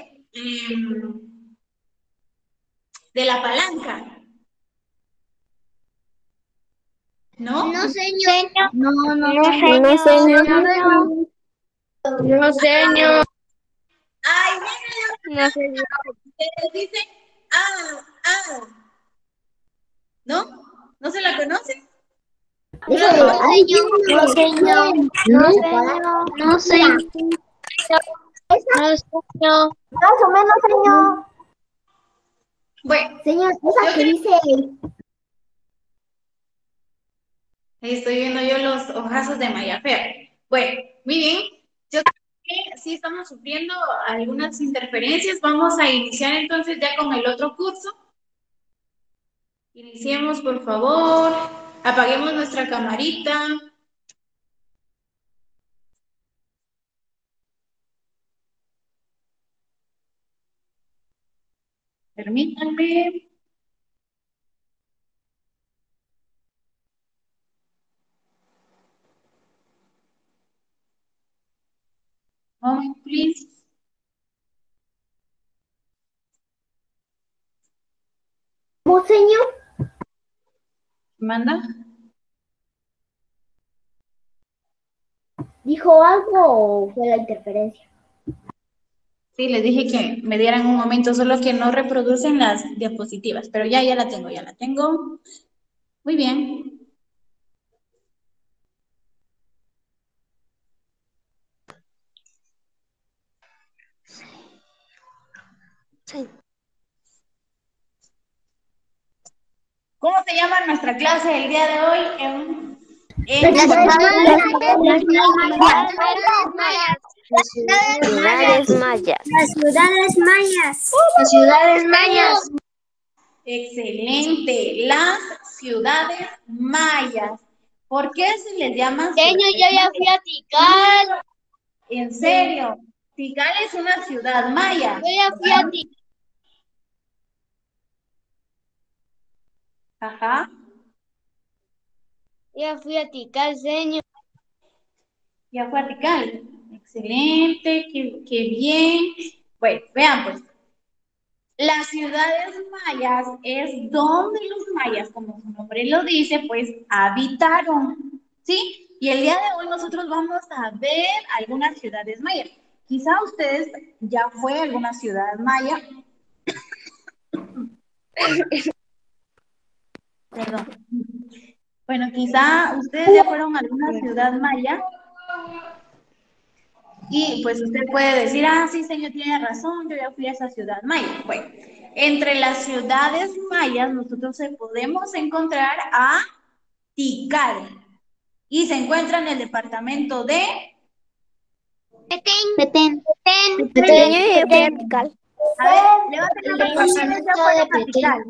de la palanca. ¿No? No, señor. No, No, señor. No, señor. Ay, miren, No, señor. ustedes dicen, ¿no? ¿No se la conocen? No, señor. No, señor. No, señor. No, señor. Más o menos, señor. Bueno, Señor, esa que dice, ahí estoy viendo yo los ojazos de Mayafer. Bueno, muy bien. Yo creo que sí estamos sufriendo algunas interferencias. Vamos a iniciar entonces ya con el otro curso. Iniciemos, por favor. Apaguemos nuestra camarita. Permítanme. Moment, please. ¿cómo, señor? ¿Manda? ¿Dijo algo o fue la interferencia? Sí, les dije que me dieran un momento, solo que no reproducen las diapositivas, pero ya la tengo, ya la tengo. Muy bien. ¿Cómo se llama nuestra clase el día de hoy? Ciudades mayas. Las ciudades mayas. Las ciudades mayas. Excelente, las ciudades mayas. ¿Por qué se les llama Señor, ciudades yo ya mayas? fui a Tikal. En serio, Tikal es una ciudad maya. Yo ya fui a Tikal. Ajá. Ya fui a Tikal, señor. Ya fue a Tikal. Excelente, qué bien. Bueno, vean pues. Las ciudades mayas es donde los mayas, como su nombre lo dice, pues habitaron, ¿sí? Y el día de hoy nosotros vamos a ver algunas ciudades mayas. Quizá ustedes ya fue a alguna ciudad maya. Perdón. Bueno, quizá ustedes ya fueron a alguna ciudad maya y pues usted puede decir, sí, señor, tiene razón, yo ya fui a esa ciudad maya. Bueno, entre las ciudades mayas nosotros podemos encontrar a Tikal y se encuentra en el departamento de Petén. Señor, yo fui a Tikal. A ver, levanten la mano quienes ya fueron a Tikal.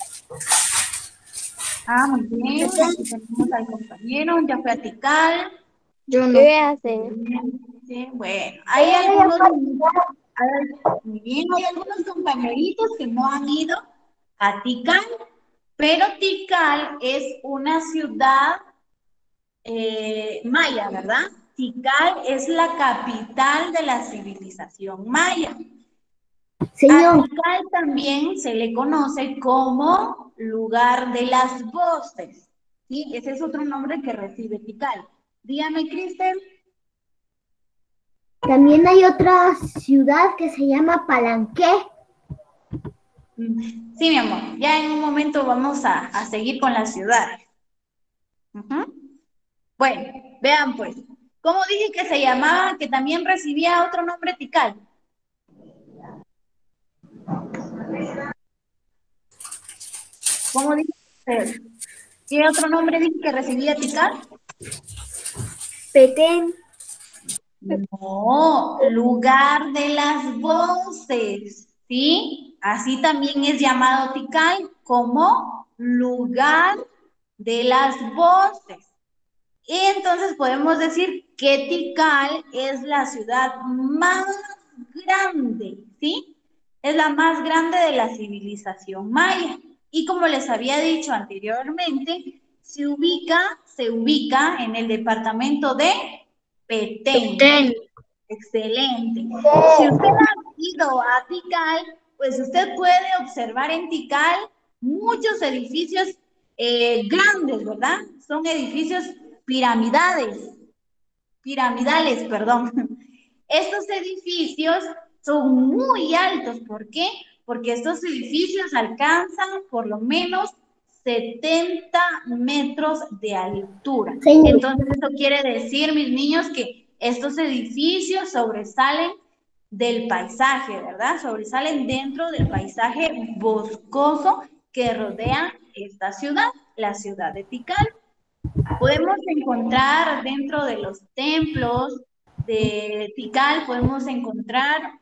Muy bien, aquí tenemos al compañero, ya fue a Tikal. Yo no. Vea, señor. Sí, bueno, hay algunos, muy bien, hay algunos compañeritos que no han ido a Tikal, pero Tikal es una ciudad maya, ¿verdad? Tikal es la capital de la civilización maya. A Señor, Tikal también se le conoce como lugar de las voces, ¿sí? Ese es otro nombre que recibe Tikal. Dígame, Kristen. también hay otra ciudad que se llama Palanqué. Sí, mi amor, ya en un momento vamos a seguir con las ciudades. Bueno, vean pues, ¿cómo dije que se llamaba, que también recibía otro nombre Tikal? ¿Cómo dice usted? ¿Qué otro nombre dice que recibía Tikal? Petén. No, lugar de las voces, ¿sí? Así también es llamado Tikal como lugar de las voces. Y entonces podemos decir que Tikal es la ciudad más grande, ¿sí? Es la más grande de la civilización maya. Y como les había dicho anteriormente, se ubica en el departamento de Petén. Excelente. Si usted ha ido a Tikal, pues usted puede observar en Tikal muchos edificios grandes, ¿verdad? Son edificios piramidales, perdón. Estos edificios son muy altos. ¿Por qué? Porque estos edificios alcanzan por lo menos 70 metros de altura. Entonces, eso quiere decir, mis niños, que estos edificios sobresalen del paisaje, ¿verdad? Sobresalen dentro del paisaje boscoso que rodea esta ciudad, la ciudad de Tikal. Podemos encontrar dentro de los templos de Tikal, podemos encontrar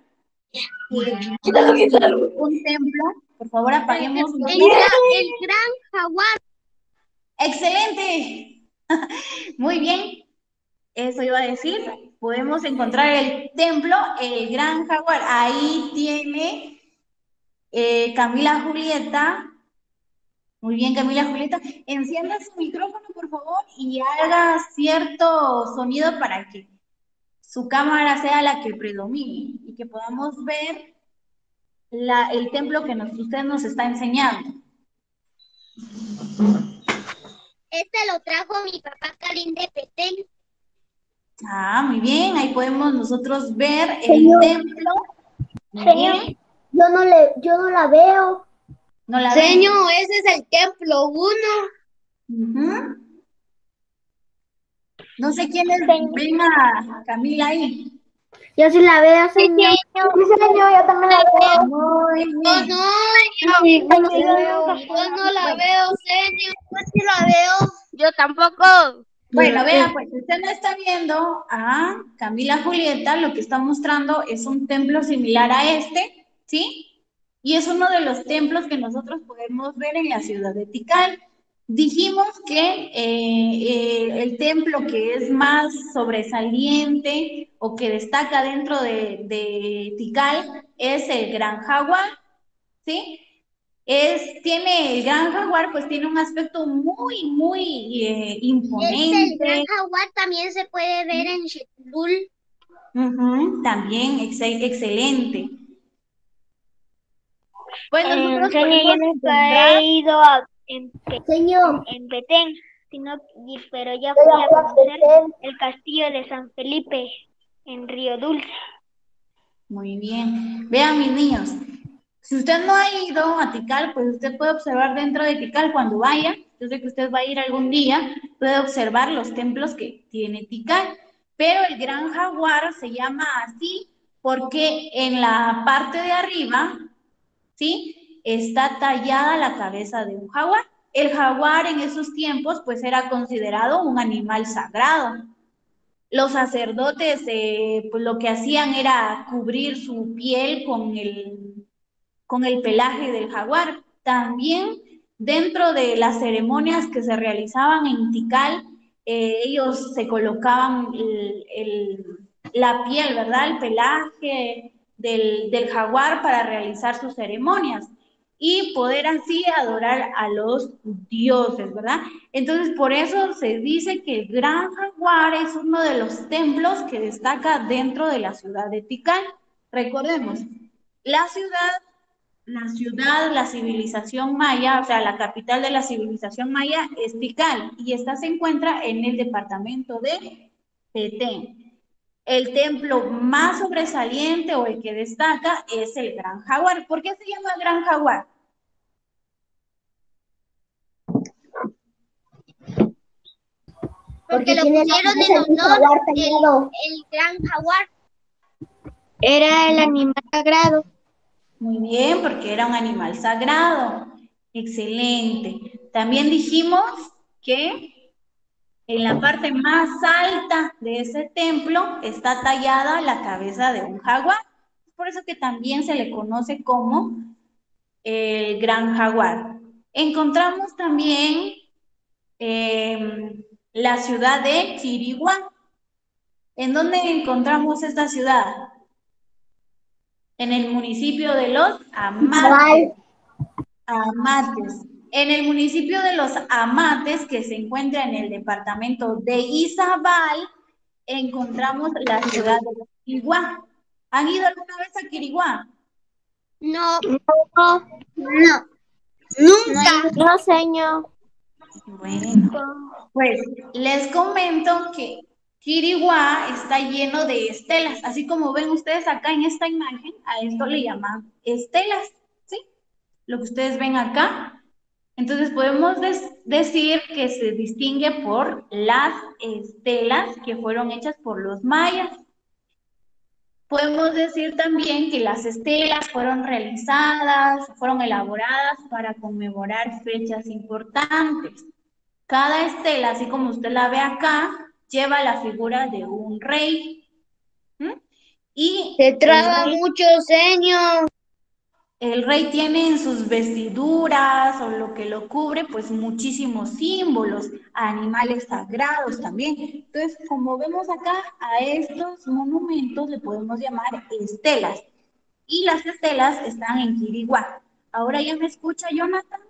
un templo. Por favor, apaguemos un poco. El Gran Jaguar. ¡Excelente! Muy bien. Eso iba a decir. Podemos encontrar el templo, el Gran Jaguar. Ahí tiene Camila Julieta. Muy bien, Camila Julieta. Encienda su micrófono, por favor, y haga cierto sonido para que su cámara sea la que predomine y que podamos ver el templo que usted nos está enseñando. Este lo trajo mi papá Karim de Petén. Ah, muy bien. Ahí podemos nosotros ver el templo. Muy bien. Yo no la veo. ¿No la Señor, ven? ese es el templo 1. No sé quiénes ven a Camila ahí. Yo sí la veo, señor. Sí, señor, yo también la veo. Muy bien. Yo no la veo, señor. Yo sí la veo. Yo tampoco. Bueno, vean, pues usted no está viendo a Camila Julieta, lo que está mostrando es un templo similar a este, ¿sí? Y es uno de los templos que nosotros podemos ver en la ciudad de Tikal. Dijimos que el templo que es más sobresaliente o que destaca dentro de Tikal es el Gran Jaguar, ¿sí? Tiene el Gran Jaguar, pues tiene un aspecto muy, muy imponente. El Gran Jaguar también se puede ver en Shetul. También, excelente. Pues nosotros Señor, yo podemos nunca he ido en Petén, pero ya fui a conocer el castillo de San Felipe en Río Dulce. Muy bien. Vean, mis niños, si usted no ha ido a Tikal, pues usted puede observar dentro de Tikal cuando vaya. Yo sé que usted va a ir algún día, puede observar los templos que tiene Tikal. Pero el Gran Jaguar se llama así porque en la parte de arriba, ¿sí?, está tallada la cabeza de un jaguar. El jaguar en esos tiempos, pues era considerado un animal sagrado. Los sacerdotes, pues lo que hacían era cubrir su piel con el pelaje del jaguar. También dentro de las ceremonias que se realizaban en Tikal, ellos se colocaban la piel, ¿verdad? El pelaje del jaguar para realizar sus ceremonias y poder así adorar a los dioses, ¿verdad? Entonces, por eso se dice que el Gran Jaguar es uno de los templos que destaca dentro de la ciudad de Tikal. Recordemos, la civilización maya, o sea, la capital de la civilización maya es Tikal y esta se encuentra en el departamento de Petén. El templo más sobresaliente o el que destaca es el Gran Jaguar. ¿Por qué se llama Gran Jaguar? Porque lo pusieron en honor el Gran Jaguar. Era el animal sagrado. Muy bien, porque era un animal sagrado. Excelente. También dijimos que en la parte más alta de ese templo está tallada la cabeza de un jaguar. Por eso que también se le conoce como el Gran Jaguar. Encontramos también la ciudad de Quiriguá. ¿En dónde encontramos esta ciudad? En el municipio de Los Amates. Amates. En el municipio de Los Amates, que se encuentra en el departamento de Izabal, encontramos la ciudad de Quiriguá. ¿Han ido alguna vez a Quiriguá? No, no, nunca. No, señor. Bueno, pues les comento que Quiriguá está lleno de estelas, así como ven ustedes acá en esta imagen, a esto le llaman estelas, ¿sí? Lo que ustedes ven acá. Entonces podemos decir que se distingue por las estelas que fueron hechas por los mayas. Podemos decir también que las estelas fueron realizadas, fueron elaboradas para conmemorar fechas importantes. Cada estela, así como usted la ve acá, lleva la figura de un rey. Y Se traba mucho, señor. el rey tiene en sus vestiduras o lo que lo cubre, pues muchísimos símbolos, animales sagrados también. Entonces, como vemos acá, a estos monumentos le podemos llamar estelas. Y las estelas están en Quiriguá. ¿Ahora ya me escucha, Jonathan?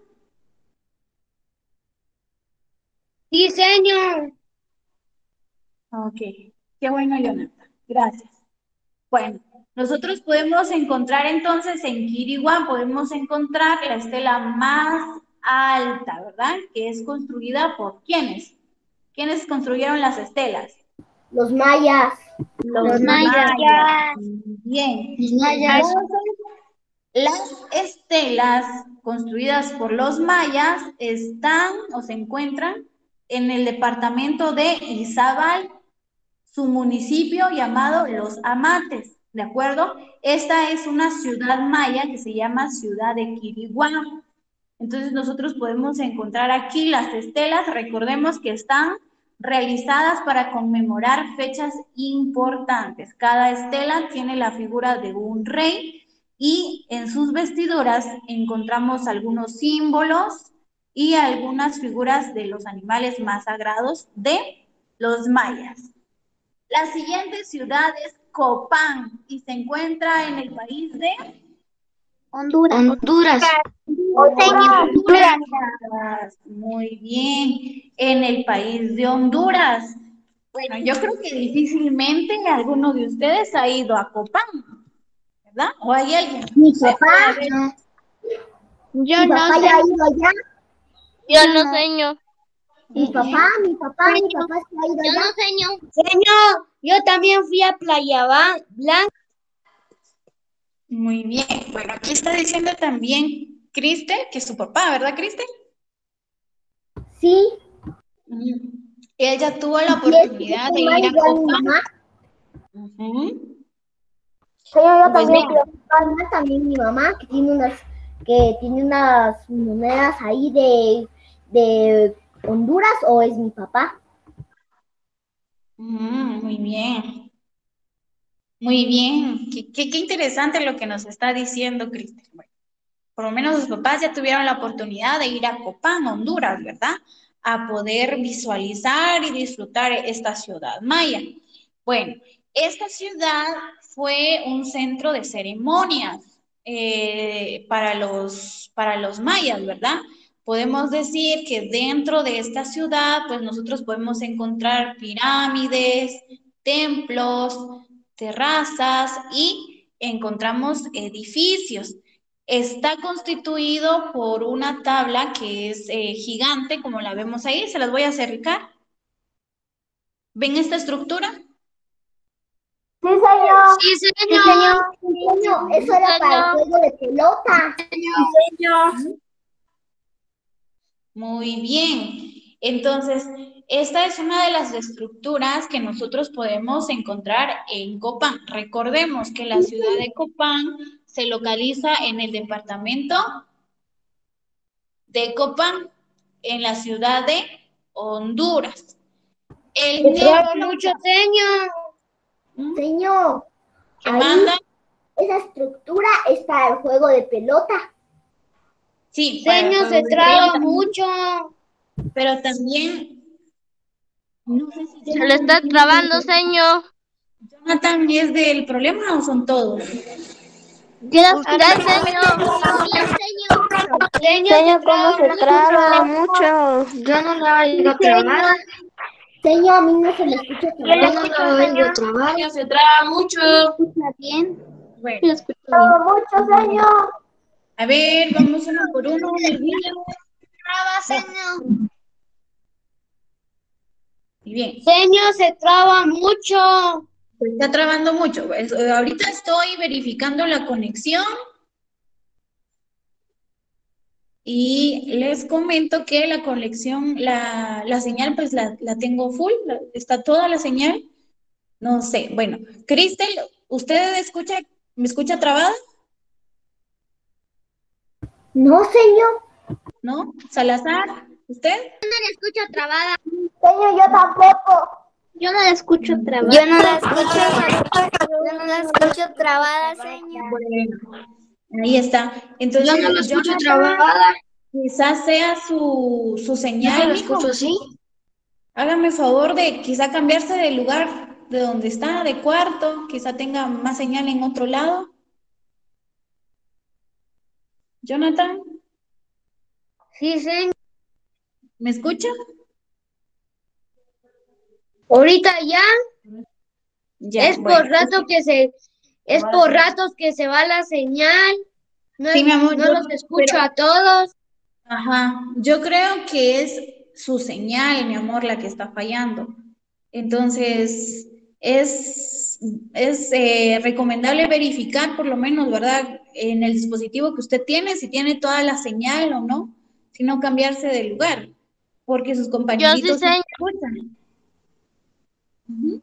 Sí, señor. Ok, qué bueno, Jonathan. Gracias. Bueno, nosotros podemos encontrar entonces en Quiriguá, podemos encontrar la estela más alta, ¿verdad? Que es construida por ¿quiénes? ¿Quiénes construyeron las estelas? Los mayas. Los mayas. Bien. Los mayas. Las estelas construidas por los mayas están o se encuentran en el departamento de Izabal, su municipio llamado Los Amates, ¿de acuerdo? Esta es una ciudad maya que se llama Ciudad de Quiriguá. Entonces nosotros podemos encontrar aquí las estelas, recordemos que están realizadas para conmemorar fechas importantes. Cada estela tiene la figura de un rey y en sus vestiduras encontramos algunos símbolos y algunas figuras de los animales más sagrados de los mayas. La siguiente ciudad es Copán y se encuentra en el país de Honduras. Honduras. Muy bien. En el país de Honduras. Bueno, yo creo que difícilmente alguno de ustedes ha ido a Copán, ¿verdad? ¿O hay alguien? Mi papá. Yo Mi no papá sé. ya ha ido allá. Yo no, señor. Mi papá se ha ido Yo allá. no, señor. Señor, yo también fui a Playa Blanca. Muy bien. Bueno, aquí está diciendo también Cristel, que es su papá, ¿verdad, Cristel? Sí. Ella tuvo la oportunidad de ir a Copán. Señor, yo Pues también bien. fui a Palma, también mi mamá, que tiene unas monedas ahí de Honduras, o es mi papá. Muy bien. Muy bien. Qué interesante lo que nos está diciendo Cristel. Bueno, por lo menos sus papás ya tuvieron la oportunidad de ir a Copán, Honduras, ¿verdad? A poder visualizar y disfrutar esta ciudad maya. Bueno, esta ciudad fue un centro de ceremonias para los mayas, ¿verdad? Podemos decir que dentro de esta ciudad, pues nosotros podemos encontrar pirámides, templos, terrazas y encontramos edificios. Está constituido por una tabla que es gigante, como la vemos ahí. Se las voy a acercar. ¿Ven esta estructura? Sí, señor. Sí, Sí, señor. señor. Eso era para el juego de pelota. Muy bien. Entonces, esta es una de las estructuras que nosotros podemos encontrar en Copán. Recordemos que la ciudad de Copán se localiza en el departamento de Copán, en la ciudad de Honduras. El Se traba templo mucho, señor. Señor, que ahí manda, esa estructura es para el juego de pelota. sí, para el Señor, juego se de traba pelota, mucho. pero también, no sé si Se le está trabando, señor. Jonathan es del problema o son todos. Usted, señor. Señor, Señor, ¿cómo se traba mucho? Yo no la oigo trabada. Señor, a mí no se me escucha Yo no trabado. la oigo trabada. Señor, se traba mucho. Bueno, Mucho, señor. a ver, vamos uno por uno, mis niños. Traba, señor. Y bien, Señor, se traba mucho. se está trabando mucho. Ahorita estoy verificando la conexión y les comento que la conexión, la señal, pues la tengo full, está toda la señal. No sé, bueno, Cristel, ¿usted me escucha trabada? No, señor. ¿No? Salazar, ¿usted? Escucho trabada. Señor, yo tampoco. Yo no la escucho trabada. Yo no la escucho, yo no la escucho trabada, señor. Bueno, ahí está. Entonces, Yo no lo escucho Jonathan, trabada. quizás sea su Yo señal, se lo mijo. escucho así. Hágame favor de quizá cambiarse de lugar de donde está, de cuarto, quizá tenga más señal en otro lado. Jonathan, Sí, señor. ¿me escucha? Ahorita ya Ya, es por bueno. rato es por ratos que se va la señal. No, Sí, mi amor, no los escucho a todos. ajá, yo creo que es su señal, mi amor, la que está fallando. Entonces, es recomendable verificar por lo menos, ¿verdad? En el dispositivo que usted tiene, si tiene toda la señal o no, si no cambiarse de lugar, porque sus Yo sí, compañeritos sí señor. escuchan. Ujú.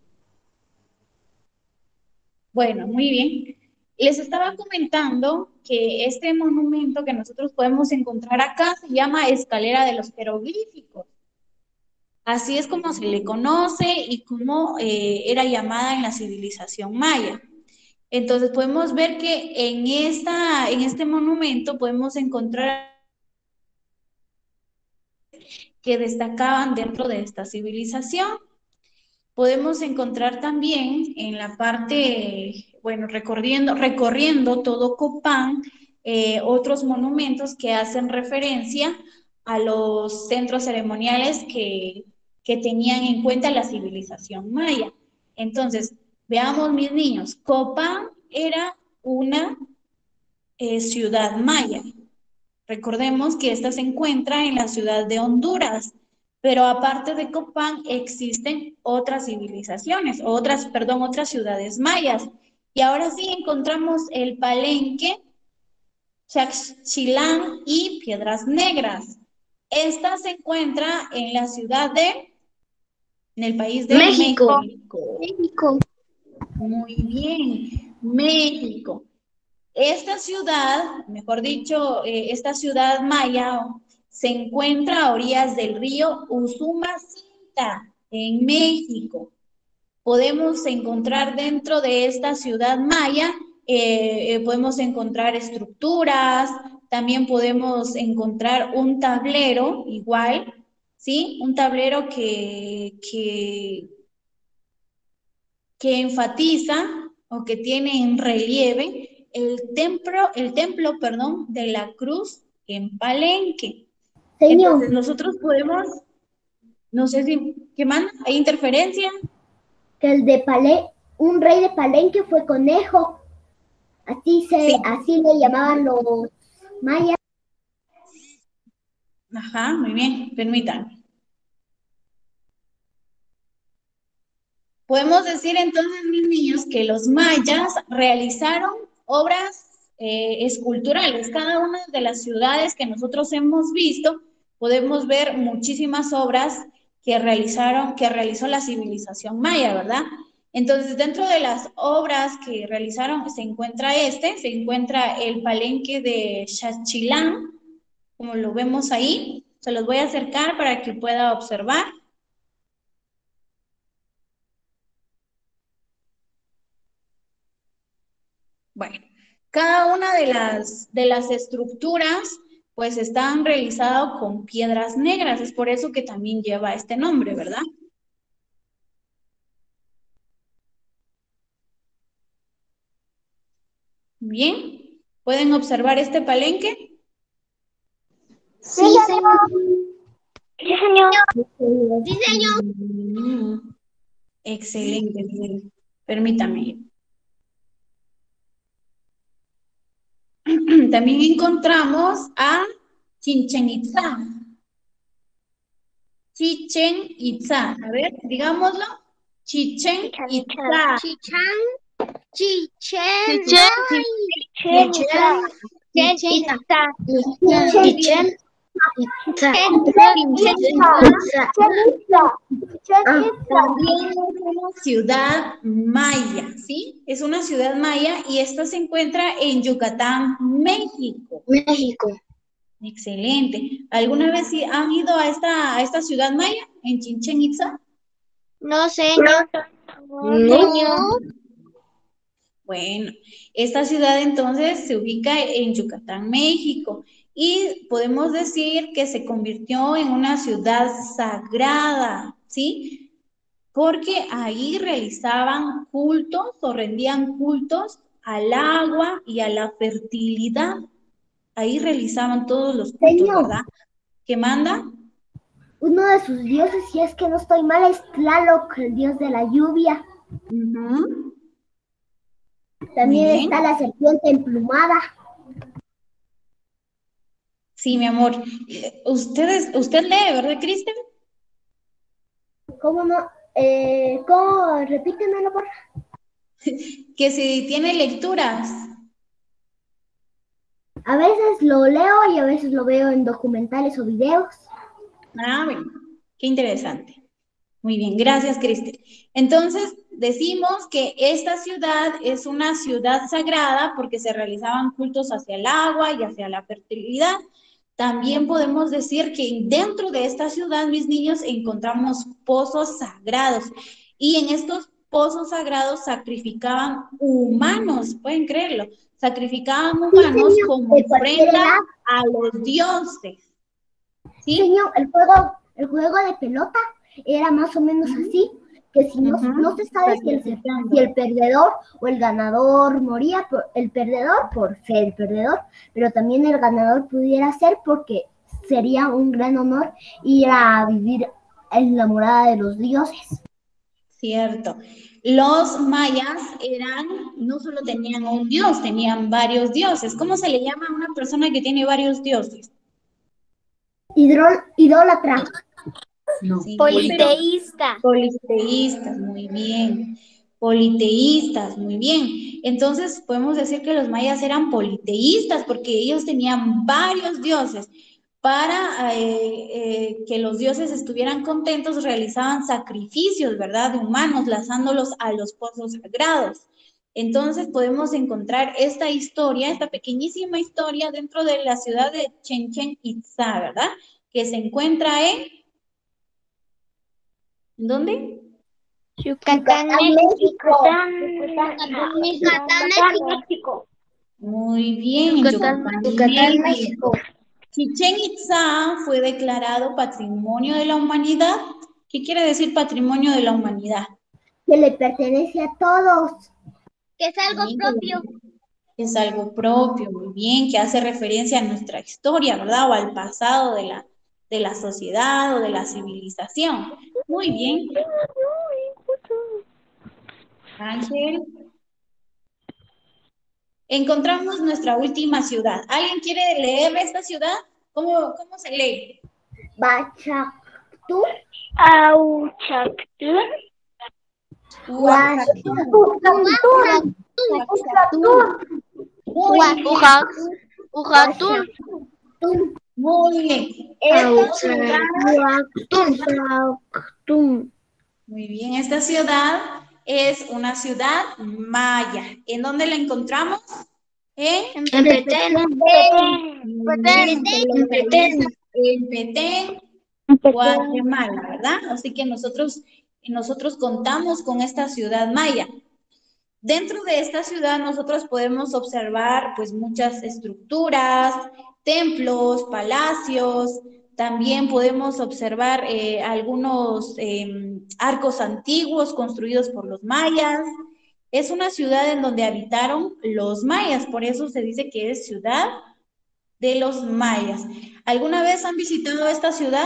Bueno, muy bien. Les estaba comentando que este monumento que nosotros podemos encontrar acá se llama Escalera de los Jeroglíficos. Así es como se le conoce y como era llamada en la civilización maya. Entonces podemos ver que en este monumento podemos encontrar que destacaban dentro de esta civilización. Podemos encontrar también en la parte, bueno, recorriendo todo Copán, otros monumentos que hacen referencia a los centros ceremoniales que tenían en cuenta la civilización maya. Entonces, veamos mis niños, Copán era una ciudad maya. Recordemos que esta se encuentra en la ciudad de Honduras, pero aparte de Copán existen otras civilizaciones, otras ciudades mayas. Y ahora sí encontramos el Palenque, Chaxchilán y Piedras Negras. Esta se encuentra en la ciudad en el país de México. México. Muy bien, México. Esta ciudad, mejor dicho, esta ciudad maya se encuentra a orillas del río Usumacinta, en México. Podemos encontrar dentro de esta ciudad maya, podemos encontrar estructuras, también podemos encontrar un tablero igual, ¿sí? Un tablero que enfatiza o que tiene en relieve perdón, de la cruz en Palenque. Señor, Entonces nosotros podemos, no sé si, ¿qué más? ¿Hay interferencia? que el de un rey de Palenque fue Conejo. Sí. Así le llamaban los mayas. Ajá, muy bien, permítanme. Podemos decir entonces, mis niños, que los mayas realizaron obras esculturales. Cada una de las ciudades que nosotros hemos visto, podemos ver muchísimas obras que realizó la civilización maya, ¿verdad? Entonces, dentro de las obras que realizaron, se encuentra el Palenque de Xachilán, como lo vemos ahí. Se los voy a acercar para que pueda observar. Bueno, cada una de las estructuras pues están realizadas con piedras negras, es por eso que también lleva este nombre, ¿verdad? Bien, ¿pueden observar este palenque? Sí, señor. Sí, señor. Sí, señor. Excelente, bien. Permítame. También encontramos a Chichén Itzá. Chichén Itzá. A ver, digámoslo. Chichén Itzá. Chichén También es una ciudad maya, ¿sí? Es una ciudad maya y esta se encuentra en Yucatán, México. Excelente. ¿Alguna vez han ido a esta ciudad maya, en Chichén Itzá? No, señor. Bueno, esta ciudad entonces se ubica en Yucatán, México, y podemos decir que se convirtió en una ciudad sagrada, ¿sí? Porque ahí realizaban cultos o rendían cultos al agua y a la fertilidad. Ahí realizaban todos los cultos, Señor. ¿verdad? ¿Qué manda? Uno de sus dioses, si es que no estoy mal, es Tlaloc, el dios de la lluvia. Ujú. También Muy bien. está la serpiente emplumada. Sí, mi amor. Usted lee, ¿verdad, Kristen? ¿Cómo no? ¿Cómo? Repítemelo, por favor. Que si tiene lecturas. A veces lo leo y a veces lo veo en documentales o videos. Ah, bueno, qué interesante. Muy bien, gracias, Kristen. Entonces, decimos que esta ciudad es una ciudad sagrada porque se realizaban cultos hacia el agua y hacia la fertilidad. También podemos decir que dentro de esta ciudad, mis niños, encontramos pozos sagrados. Y en estos pozos sagrados sacrificaban humanos, pueden creerlo, sacrificaban humanos señor, como de cualquier ofrenda edad. a los dioses. ¿Sí? Señor, el juego de pelota era más o menos así, que si no se sabe si el perdedor o el ganador moría, el perdedor por ser el perdedor, pero también el ganador pudiera ser porque sería un gran honor ir a vivir en la morada de los dioses. Cierto. Los mayas no solo tenían un dios, tenían varios dioses. ¿Cómo se le llama a una persona que tiene varios dioses? Idólatra. No. Sí, Politeísta. Politeístas, muy bien. Politeístas, muy bien. Entonces podemos decir que los mayas eran politeístas porque ellos tenían varios dioses. Para que los dioses estuvieran contentos, realizaban sacrificios, ¿verdad? De humanos, lanzándolos a los pozos sagrados. Entonces podemos encontrar esta historia, esta pequeñísima historia dentro de la ciudad de Chichén Itzá, ¿verdad? Que se encuentra en... ¿Dónde? Yucatán, México. Muy bien, Yucatán, México. Chichén Itzá fue declarado Patrimonio de la Humanidad. ¿Qué quiere decir Patrimonio de la Humanidad? Que le pertenece a todos. Que es algo propio. Es algo propio, muy bien, que hace referencia a nuestra historia, ¿verdad? O al pasado de la sociedad o de la civilización. Muy bien. Ángel. Encontramos nuestra última ciudad. ¿Alguien quiere leer esta ciudad? ¿Cómo se lee? Bachactún. Auchactún. Ujatún. Muy bien. Muy bien, esta ciudad es una ciudad maya. ¿En dónde la encontramos? En Petén. Petén, Guatemala, ¿verdad? Así que nosotros contamos con esta ciudad maya. Dentro de esta ciudad nosotros podemos observar pues muchas estructuras, templos, palacios, también podemos observar algunos arcos antiguos construidos por los mayas. Es una ciudad en donde habitaron los mayas, por eso se dice que es ciudad de los mayas. ¿Alguna vez han visitado esta ciudad?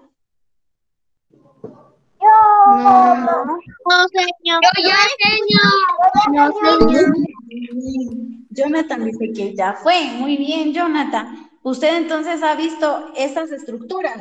No, señor. No, señor. Jonathan dice que ya fue. Muy bien, Jonathan. ¿Usted entonces ha visto estas estructuras?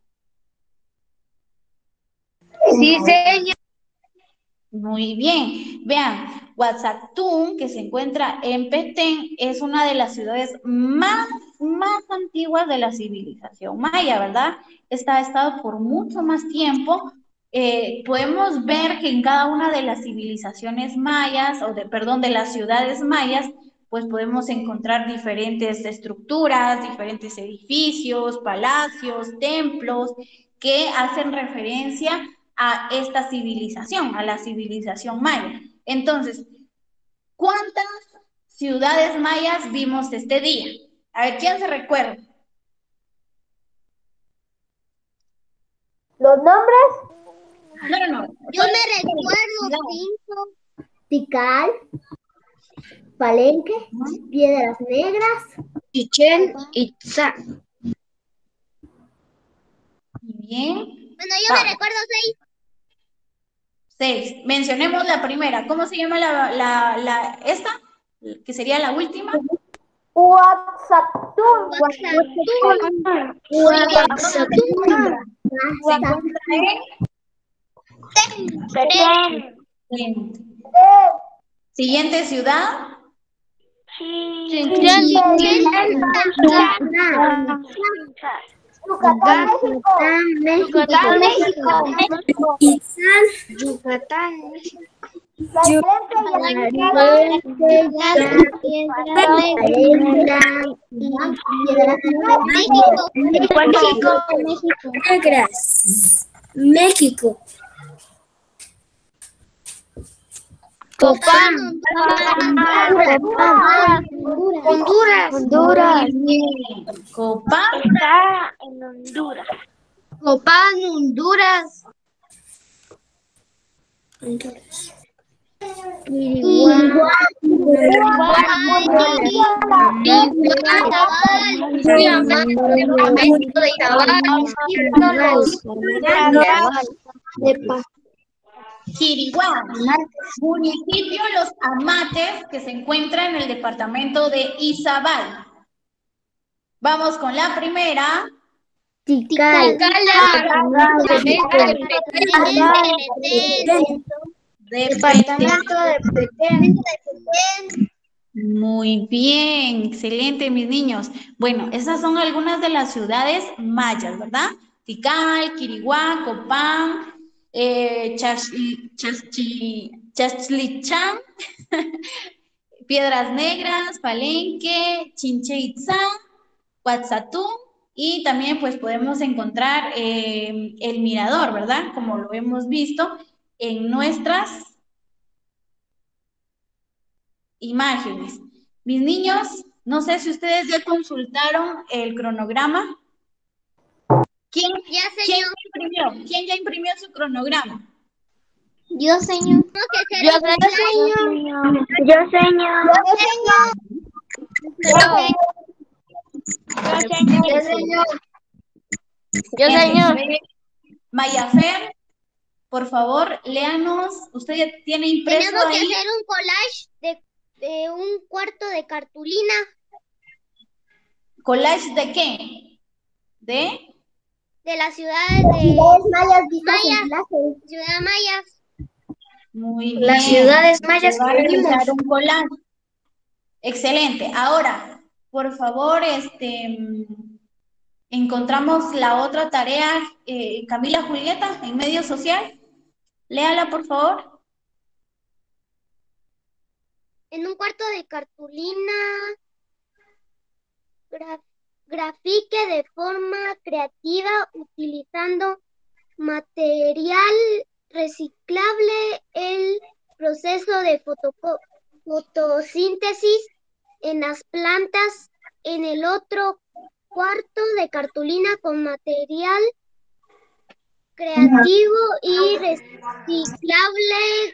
Sí, señor. Muy bien. Vean, Huatzactún, que se encuentra en Petén, es una de las ciudades más antiguas de la civilización maya, ¿verdad? Esta ha estado por mucho más tiempo. Podemos ver que en cada una de las civilizaciones mayas, de las ciudades mayas, pues podemos encontrar diferentes estructuras, diferentes edificios, palacios, templos, que hacen referencia a esta civilización, a la civilización maya. Entonces, ¿cuántas ciudades mayas vimos este día? A ver, ¿quién se recuerda? Los nombres: No. Yo me recuerdo 5. Tikal, Palenque, Piedras Negras, Chichén Itzá. Muy bien. Bueno, yo me recuerdo 6. Mencionemos la primera. ¿Cómo se llama esta? Que sería la última. Huatzactún, Se encuentra Petén. en siguiente ciudad. Yucatán, México. Yucatán. México. Copán. Honduras. Copán. Está en Honduras. Copán, Honduras. Quiriguá, municipio Los Amates, que se encuentra en el departamento de Izabal. Vamos con la primera. Tikal. Departamento de Petén. Muy bien, excelente, mis niños. Bueno, esas son algunas de las ciudades mayas, ¿verdad? Tikal, Quiriguá, Copán, Chachlichán, Piedras Negras, Palenque, Chinche Itzá, Huatzatún, y también pues podemos encontrar el mirador, ¿verdad? Como lo hemos visto en nuestras imágenes. Mis niños, no sé si ustedes ya consultaron el cronograma. ¿Quién ya imprimió su cronograma? Yo, señor. Yo, señor. Mayafer, por favor, léanos. Usted ya tiene impreso Tenemos que ahí. hacer un collage de un cuarto de cartulina. ¿Collage de qué? De las ciudades mayas vistas en clase. Ciudad Mayas. Muy bien. Las ciudades mayas Se va a que vimos. realizar un collage. Excelente. Ahora, por favor, encontramos la otra tarea, Camila Julieta, en medio social. Léala, por favor. en un cuarto de cartulina, grafique de forma creativa utilizando material reciclable el proceso de fotosíntesis en las plantas. En el otro cuarto de cartulina con material creativo y reciclable,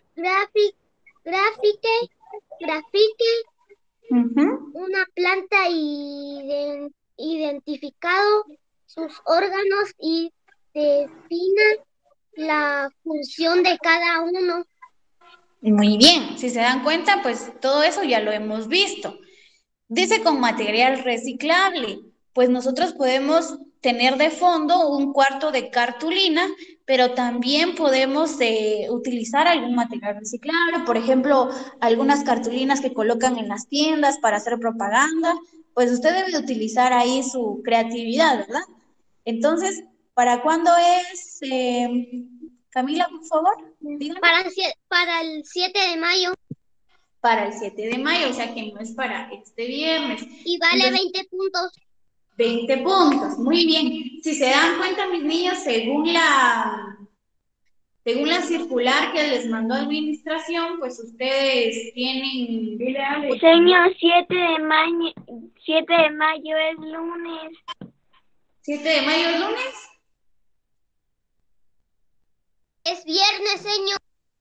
grafique una planta y identificado sus órganos y defina la función de cada uno. Muy bien, si se dan cuenta, pues todo eso ya lo hemos visto. Dice con material reciclable, pues nosotros podemos tener de fondo un cuarto de cartulina, pero también podemos utilizar algún material reciclable, por ejemplo, algunas cartulinas que colocan en las tiendas para hacer propaganda, pues usted debe utilizar ahí su creatividad, ¿verdad? Entonces, ¿para cuándo es, Camila, por favor? Dígame. Para el 7 de mayo. Para el 7 de mayo, o sea que no es para este viernes. Y vale entonces, 20 puntos. 20 puntos, muy bien. Si se dan cuenta, mis niños, según la circular que les mandó administración, pues ustedes tienen... Señor, 7 de mayo es lunes. ¿7 de mayo es lunes? Es viernes, señor.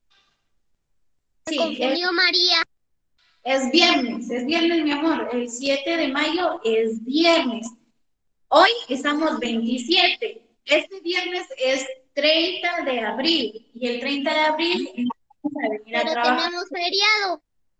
Sí, confundió María. Es viernes, mi amor. El 7 de mayo es viernes. Hoy estamos 27. Este viernes es 30 de abril. Y el 30 de abril vamos a venir a trabajar. Tenemos feriado.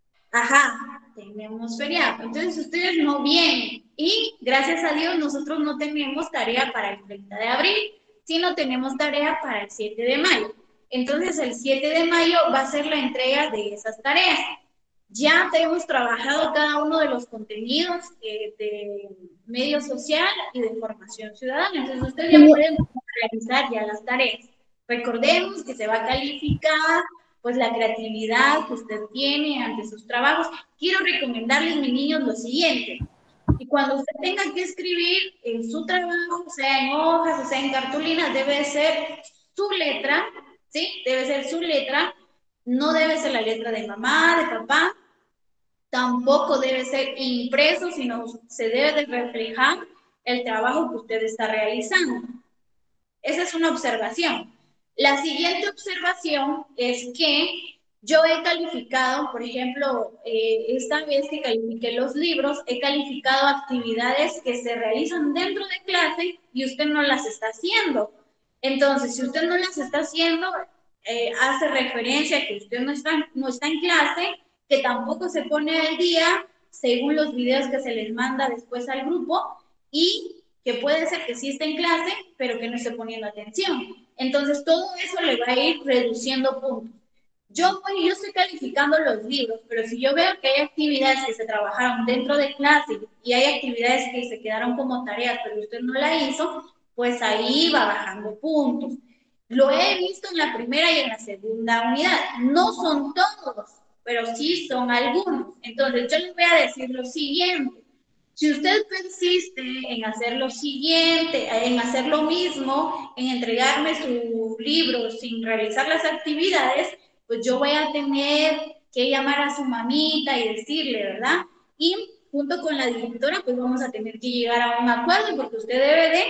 Ajá, tenemos feriado. Entonces ustedes no vienen. Y gracias a Dios nosotros no tenemos tarea para el 30 de abril, sino tenemos tarea para el 7 de mayo. Entonces el 7 de mayo va a ser la entrega de esas tareas. Ya hemos trabajado cada uno de los contenidos de medio social y de formación ciudadana. Entonces ustedes ya pueden realizar ya las tareas. Recordemos que se va a calificar pues la creatividad que usted tiene ante sus trabajos. Quiero recomendarles, mis niños, lo siguiente. Y cuando usted tenga que escribir en su trabajo, sea en hojas, o sea en cartulinas, debe ser su letra, ¿sí? Debe ser su letra. No debe ser la letra de mamá, de papá, tampoco debe ser impreso, sino se debe de reflejar el trabajo que usted está realizando. Esa es una observación. La siguiente observación es que yo he calificado, por ejemplo, esta vez que califiqué los libros, he calificado actividades que se realizan dentro de clase y usted no las está haciendo. Entonces, si usted no las está haciendo, hace referencia a que usted no está en clase, que tampoco se pone al día según los videos que se les manda después al grupo y que puede ser que sí esté en clase, pero que no esté poniendo atención. Entonces, todo eso le va a ir reduciendo puntos. Yo estoy calificando los libros, pero si yo veo que hay actividades que se trabajaron dentro de clase y hay actividades que se quedaron como tareas, pero usted no la hizo, pues ahí va bajando puntos. Lo he visto en la primera y en la segunda unidad. No son todos, pero sí son algunos. Entonces, yo les voy a decir lo siguiente. Si usted persiste en hacer lo siguiente, en hacer lo mismo, en entregarme su libro sin realizar las actividades, pues yo voy a tener que llamar a su mamita y decirle, ¿verdad? Y junto con la directora, pues vamos a tener que llegar a un acuerdo porque usted debe de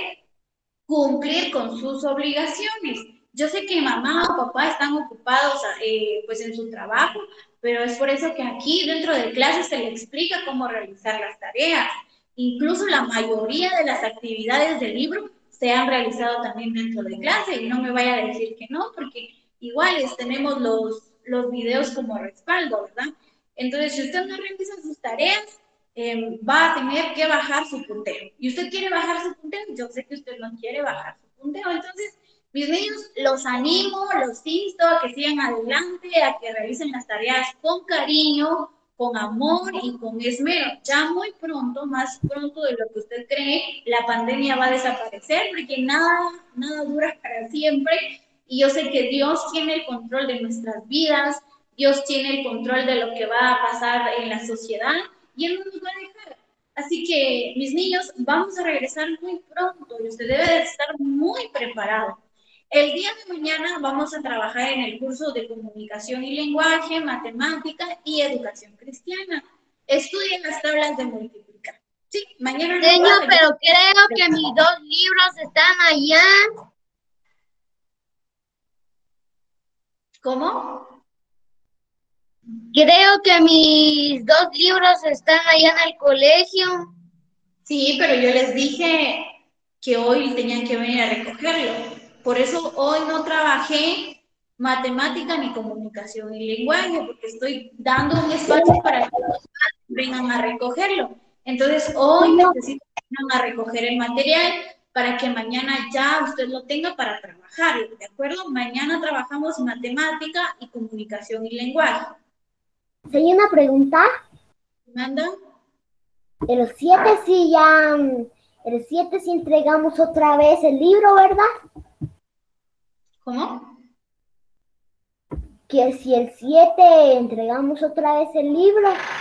cumplir con sus obligaciones. Yo sé que mamá o papá están ocupados pues en su trabajo, pero es por eso que aquí dentro de clases se le explica cómo realizar las tareas. Incluso la mayoría de las actividades del libro se han realizado también dentro de clase y no me vaya a decir que no, porque iguales tenemos los videos como respaldo, ¿verdad? Entonces, si usted no realiza sus tareas, va a tener que bajar su punteo. Y usted quiere bajar su punteo, yo sé que usted no quiere bajar su punteo. Entonces, mis niños, los animo, los insto a que sigan adelante, a que realicen las tareas con cariño, con amor y con esmero. Ya muy pronto, más pronto de lo que usted cree, la pandemia va a desaparecer porque nada dura para siempre. Y yo sé que Dios tiene el control de nuestras vidas, Dios tiene el control de lo que va a pasar en la sociedad y Él no nos va a dejar. Así que, mis niños, vamos a regresar muy pronto y usted debe de estar muy preparado. El día de mañana vamos a trabajar en el curso de comunicación y lenguaje, matemática y educación cristiana. Estudien las tablas de multiplicar. Sí, mañana no Señor, puedo, pero creo que mis 2 libros están allá. ¿Cómo? Creo que mis 2 libros están allá en el colegio. Sí, pero yo les dije que hoy tenían que venir a recogerlo. Por eso hoy no trabajé matemática ni comunicación y lenguaje, porque estoy dando un espacio para que los padres vengan a recogerlo. Entonces hoy necesito que vengan a recoger el material para que mañana ya usted lo tenga para trabajarlo, ¿de acuerdo? Mañana trabajamos matemática y comunicación y lenguaje. Señor, una pregunta. ¿Manda? El 7 sí ya, el 7 sí entregamos otra vez el libro, ¿verdad? ¿Cómo? Que si el 7 entregamos otra vez el libro.